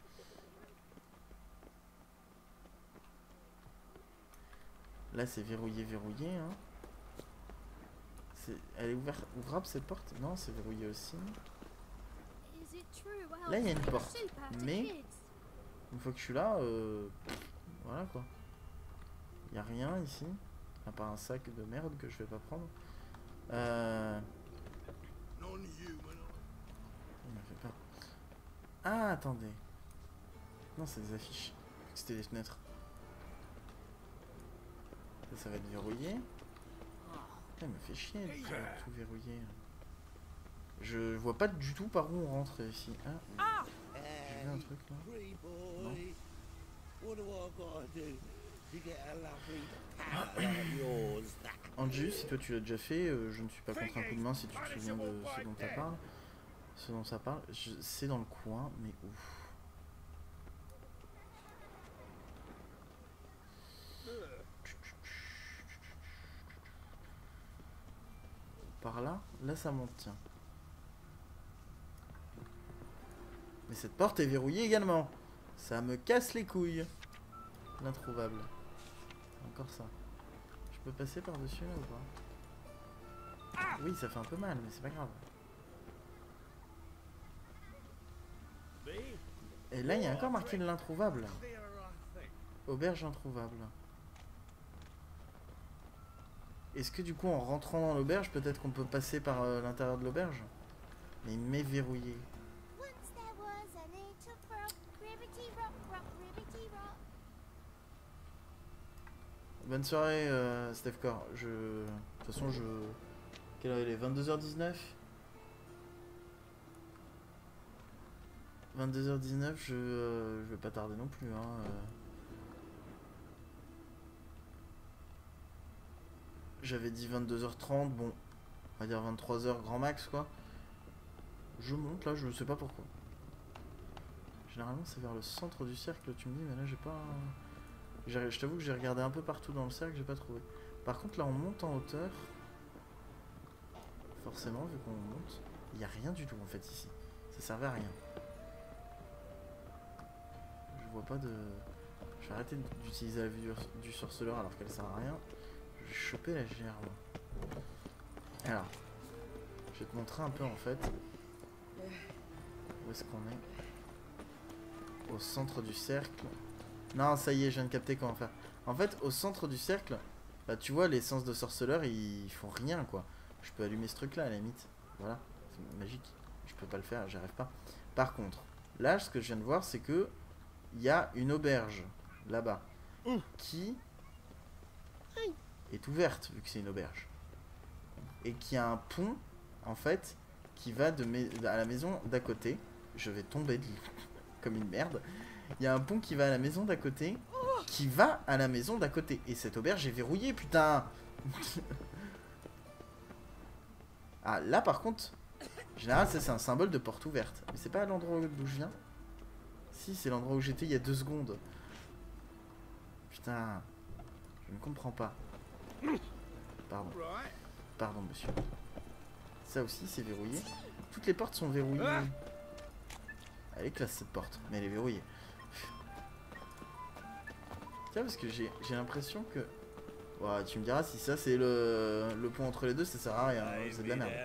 Là, c'est verrouillé, verrouillé. Hein. C'est... Elle est ouverte, ouvrable cette porte? Non, c'est verrouillé aussi. Là, il y a une porte, mais- Une fois que je suis là, euh... voilà quoi. Y a rien ici. À part un sac de merde que je vais pas prendre. Euh... Il m'a fait peur. Ah, attendez. Non, c'est des affiches. C'était des fenêtres. Ça, ça va être verrouillé. Putain, il me fait chier de faire tout verrouiller. Je vois pas du tout par où on rentre ici. Ah, j'ai vu un truc là. Non. Anju, si toi tu l'as déjà fait, euh, je ne suis pas contre un coup de main si tu te souviens de ce dont ça parle. Ce dont ça parle, je- c'est dans le coin, mais ouf. Par là, là ça monte, tiens. Mais cette porte est verrouillée également. Ça me casse les couilles. L'introuvable. Encore ça. Je peux passer par-dessus là ou pas? Oui, ça fait un peu mal, mais c'est pas grave. Et là, il y a encore marqué l'introuvable. Auberge introuvable. Est-ce que du coup, en rentrant dans l'auberge, peut-être qu'on peut passer par euh, l'intérieur de l'auberge? Mais il m'est verrouillé. Bonne soirée, euh, Stefcore. Je... De toute façon, je... Quelle heure il est? vingt-deux heures dix-neuf. vingt-deux heures dix-neuf, je, euh, je vais pas tarder non plus. Hein, euh. J'avais dit vingt-deux heures trente, bon, on va dire vingt-trois heures grand max quoi. Je monte là, je ne sais pas pourquoi. Généralement c'est vers le centre du cercle, tu me dis, mais là j'ai pas... Je t'avoue que j'ai regardé un peu partout dans le cercle, j'ai pas trouvé. Par contre là on monte en hauteur. Forcément vu qu'on monte, il n'y a rien du tout en fait ici. Ça servait à rien. Je vois pas de... Je vais arrêter d'utiliser la vue du, du sorceleur alors qu'elle sert à rien. Je vais choper la gerbe. Alors, je vais te montrer un peu en fait. Où est-ce qu'on est? Au centre du cercle. Non, ça y est, je viens de capter comment faire. En fait, au centre du cercle, bah tu vois, les sens de sorceleur, ils font rien quoi. Je peux allumer ce truc là à la limite. Voilà, c'est magique. Je peux pas le faire, j'y arrive pas. Par contre, là, ce que je viens de voir, c'est que il y a une auberge là-bas qui est ouverte vu que c'est une auberge et qui a un pont en fait qui va de mes... à la maison d'à côté. Je vais tomber de... comme une merde. Il y a un pont qui va à la maison d'à côté qui va à la maison d'à côté et cette auberge est verrouillée, putain. Ah là par contre, en général ça c'est un symbole de porte ouverte, mais c'est pas à l'endroit d'où je viens. Si, c'est l'endroit où j'étais il y a deux secondes. Putain, je ne comprends pas. Pardon. Pardon, monsieur. Ça aussi, c'est verrouillé. Toutes les portes sont verrouillées. Elle est classe cette porte, mais elle est verrouillée. Tiens, parce que j'ai l'impression que... Ouais, tu me diras si ça c'est le, le pont entre les deux, ça sert à rien, hein, c'est de la merde.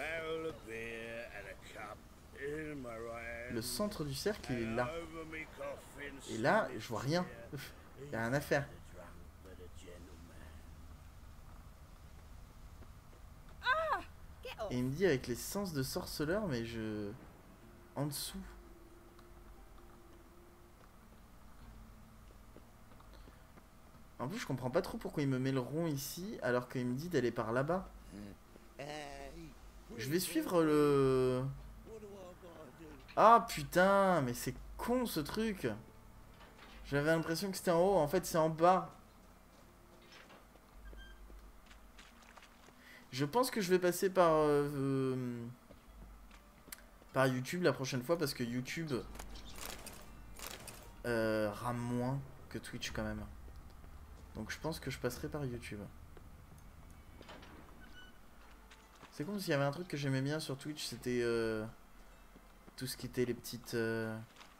Le centre du cercle, il est là. Et là, je vois rien. Il n'y a rien à faire. Et il me dit avec les sens de sorceleur, mais je... En dessous. En plus, je comprends pas trop pourquoi il me met le rond ici, alors qu'il me dit d'aller par là-bas. Je vais suivre le... Ah putain, mais c'est con ce truc. J'avais l'impression que c'était en haut, en fait c'est en bas. Je pense que je vais passer par euh, euh, par YouTube la prochaine fois parce que YouTube euh, rame moins que Twitch quand même. Donc je pense que je passerai par YouTube. C'est con parce qu'il y avait un truc que j'aimais bien sur Twitch, c'était euh, tout ce qui était les petites... Euh,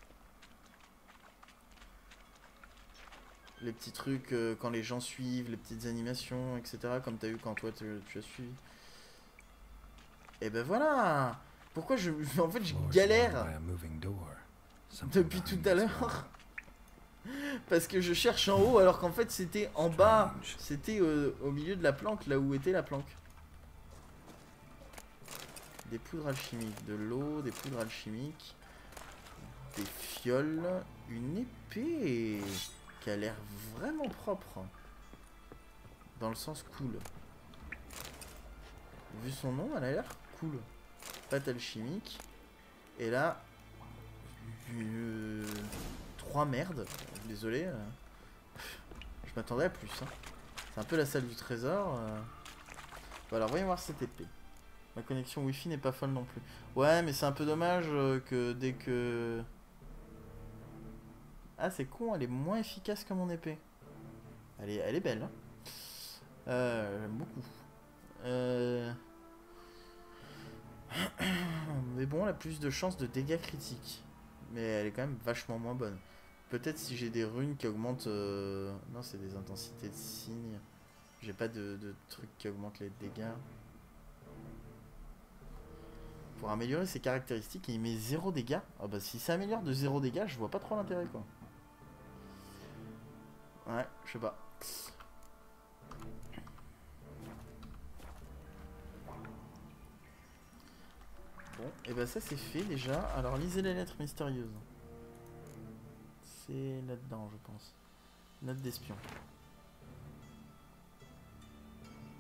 les petits trucs euh, quand les gens suivent, les petites animations, et cetera. Comme tu as eu quand toi tu, tu as suivi. Et ben voilà. Pourquoi je... En fait, je galère depuis tout à l'heure. Parce que je cherche en haut alors qu'en fait c'était en bas. C'était euh, au milieu de la planque, là où était la planque. Des poudres alchimiques, de l'eau, des poudres alchimiques, des fioles, une épée qui a l'air vraiment propre. Dans le sens cool. Vu son nom, elle a l'air cool. Pâte alchimique. Et là... Euh, trois merdes. Désolé. Euh, je m'attendais à plus. Hein. C'est un peu la salle du trésor. Euh. Bon, alors, voyons voir cette épée. Ma connexion wifi n'est pas folle non plus. Ouais, mais c'est un peu dommage euh, que dès que... Ah, c'est con, elle est moins efficace que mon épée. Elle est, elle est belle. Hein. Euh, j'aime beaucoup. Euh... Mais bon, elle a plus de chances de dégâts critiques. Mais elle est quand même vachement moins bonne. Peut-être si j'ai des runes qui augmentent... Euh... Non, c'est des intensités de signes. J'ai pas de, de trucs qui augmentent les dégâts. Pour améliorer ses caractéristiques, il met zéro dégâts. Ah bah si ça améliore de zéro dégâts, je vois pas trop l'intérêt quoi. Ouais, je sais pas. Bon, et bah ça c'est fait déjà. Alors lisez les lettres mystérieuses. C'est là-dedans je pense. Note d'espion.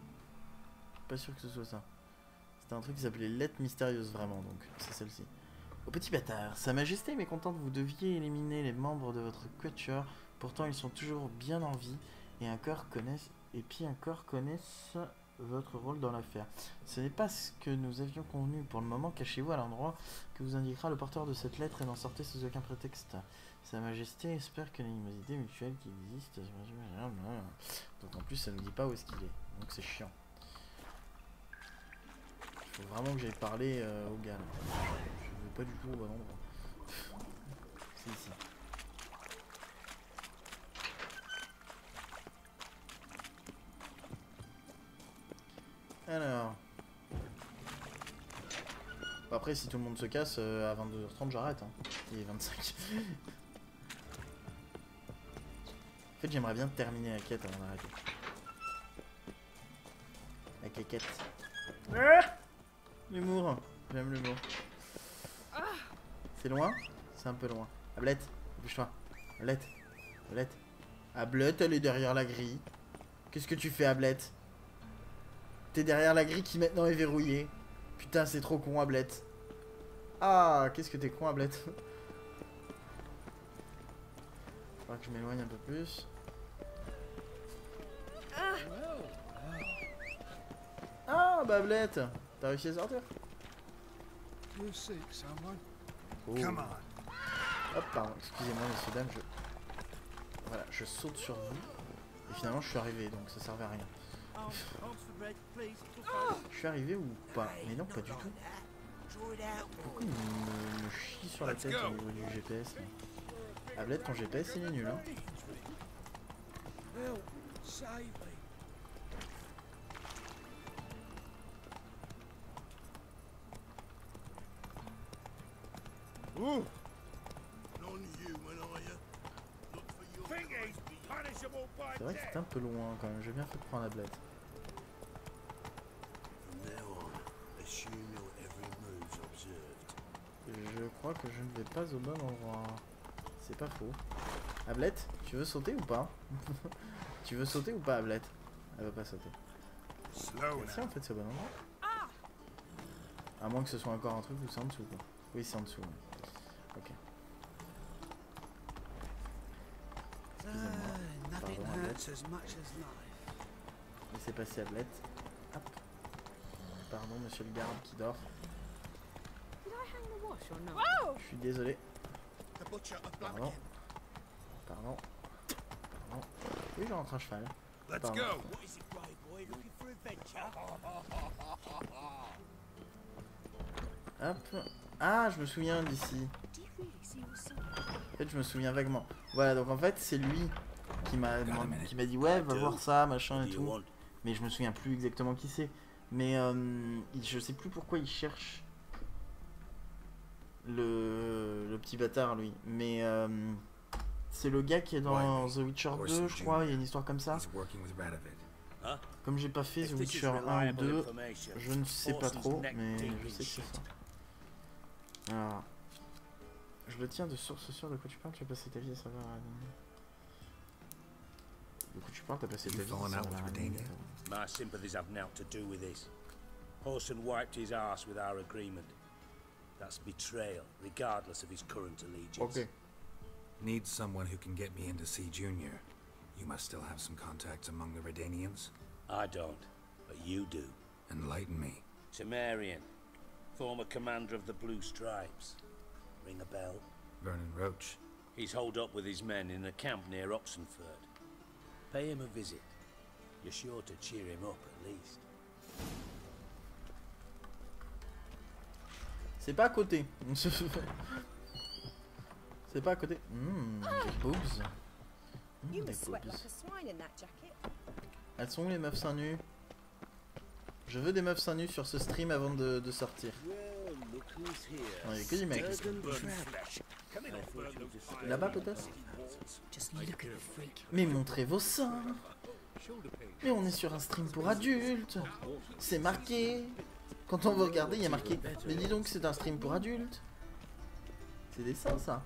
Pas sûr que ce soit ça. C'était un truc qui s'appelait lettres mystérieuses vraiment, donc c'est celle-ci. Au petit bâtard, Sa Majesté est mécontente, vous deviez éliminer les membres de votre quatuor. Pourtant, ils sont toujours bien en vie et un corps connaissent et puis un corps connaissent votre rôle dans l'affaire. Ce n'est pas ce que nous avions convenu. Pour le moment, cachez-vous à l'endroit que vous indiquera le porteur de cette lettre et n'en sortez sous aucun prétexte. Sa Majesté espère que l'animosité mutuelle qui existe... Donc en plus, ça ne dit pas où est-ce qu'il est. Donc c'est chiant. Il faut vraiment que j'aille parler euh, au gars. Là. Je veux pas du tout au bon endroit. C'est ici. Alors. Bon, après, si tout le monde se casse, euh, à vingt-deux heures trente, j'arrête. Hein. Il est vingt-cinq. En fait, j'aimerais bien terminer la quête avant d'arrêter. La quéquette. Ah, l'humour. J'aime l'humour. C'est loin? C'est un peu loin. Ablette, bouge-toi. Ablette. Ablette. Ablette, elle est derrière la grille. Qu'est-ce que tu fais, Ablette? T'es derrière la grille qui maintenant est verrouillée. Putain, c'est trop con, Ablette. Ah, qu'est-ce que t'es con, Ablette. Faudra que je m'éloigne un peu plus. Ah, bah, Ablette. T'as réussi à sortir? Oh. Hop, pardon, excusez-moi, messieurs, dames, je... Voilà, je saute sur vous. Et finalement, je suis arrivé, donc ça servait à rien. Je suis arrivé ou pas? Mais non, pas du tout. Pourquoi il me, me chie sur la tête au niveau du G P S là? Ablette, ton G P S il est nul, hein. Ouh. C'est vrai que c'est un peu loin quand même, j'ai bien fait de prendre Ablette. Je crois que je ne vais pas au bon endroit. C'est pas faux. Ablette, tu veux sauter ou pas? Tu veux sauter ou pas, Ablette? Elle veut pas sauter. Si, en fait, c'est au bon endroit. À moins que ce soit encore un truc ou c'est en dessous, quoi. Oui, c'est en dessous. Ouais. Ok. Excusez-moi. Pardon, Ablette. Laissez passer Ablette. Hop. Pardon, monsieur le garde qui dort. Je suis désolé. Pardon. Pardon. Pardon. Oui, je rentre à cheval. Pardon. Hop. Ah, je me souviens d'ici. En fait, je me souviens vaguement. Voilà, donc en fait, c'est lui qui m'a qui m'a dit ouais, va voir ça, machin et tout. Mais je me souviens plus exactement qui c'est. Mais euh, je sais plus pourquoi il cherche le, le petit bâtard, lui. Mais euh, c'est le gars qui est dans The Witcher deux, je crois. Il y a une histoire comme ça. Comme j'ai pas fait The Witcher un ou deux, je ne sais pas trop, mais je sais que c'est ça. Alors, je le tiens de source sûre. De quoi tu parles? Tu as passé ta vie à savoir... De quoi tu parles? T'as passé ta vie à savoir... My sympathies have naught to do with this. Horson wiped his arse with our agreement. That's betrayal, regardless of his current allegiance. Okay. Need someone who can get me into C Junior. You must still have some contacts among the Redanians. I don't, but you do. Enlighten me. Temerian, former commander of the Blue Stripes. Ring a bell? Vernon Roach. He's holed up with his men in a camp near Oxenford. Pay him a visit. You're sure to cheer him up at least. C'est pas à côté. C'est pas à côté. Mmh, des boobs. Mmh, des boobs. Elles sont où les meufs seins nus? Je veux des meufs seins nus sur ce stream avant de, de sortir. Non, il y a que des mecs. Là-bas peut-être? Mais montrez vos seins. Mais on est sur un stream pour adultes. C'est marqué. Quand on veut regarder, il y a marqué. Mais dis donc, c'est un stream pour adultes. C'est des seins, ça.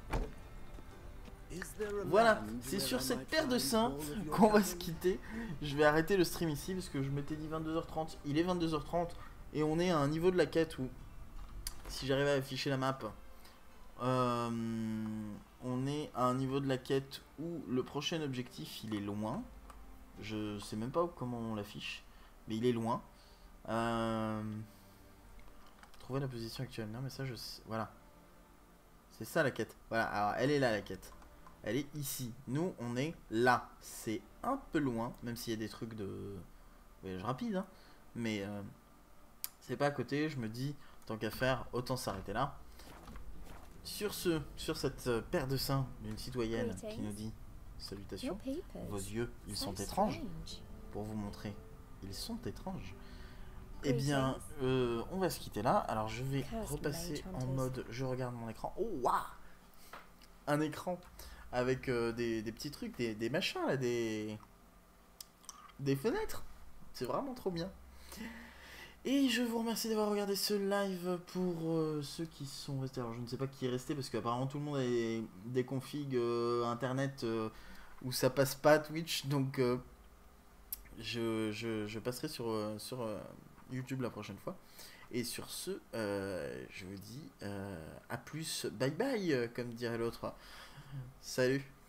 Voilà, c'est sur cette paire de seins qu'on va se quitter. Je vais arrêter le stream ici parce que je m'étais dit vingt-deux heures trente. Il est vingt-deux heures trente et on est à un niveau de la quête où, si j'arrive à afficher la map, Euh, on est à un niveau de la quête où le prochain objectif il est loin. Je sais même pas comment on l'affiche, mais il est loin. Euh, trouver la position actuelle. Non mais ça je sais. Voilà. C'est ça la quête. Voilà, alors elle est là la quête. Elle est ici. Nous on est là. C'est un peu loin, même s'il y a des trucs de voyage rapide, hein. Mais euh, c'est pas à côté. Je me dis, tant qu'à faire, autant s'arrêter là. Sur ce, sur cette euh, paire de seins d'une citoyenne qui nous dit salutations. Vos yeux, ils sont étranges. Pour vous montrer, ils sont étranges. Eh bien, euh, on va se quitter là. Alors je vais repasser en mode je regarde mon écran. Oh waouh, un écran avec euh, des, des petits trucs, des, des machins là, des des fenêtres. C'est vraiment trop bien. Et je vous remercie d'avoir regardé ce live. Pour euh, ceux qui sont restés. Alors je ne sais pas qui est resté parce qu'apparemment tout le monde a des, des configs euh, internet euh, où ça passe pas Twitch. Donc euh, je, je, je passerai sur, euh, sur euh, YouTube la prochaine fois. Et sur ce, euh, je vous dis euh, à plus. Bye bye, comme dirait l'autre. Salut.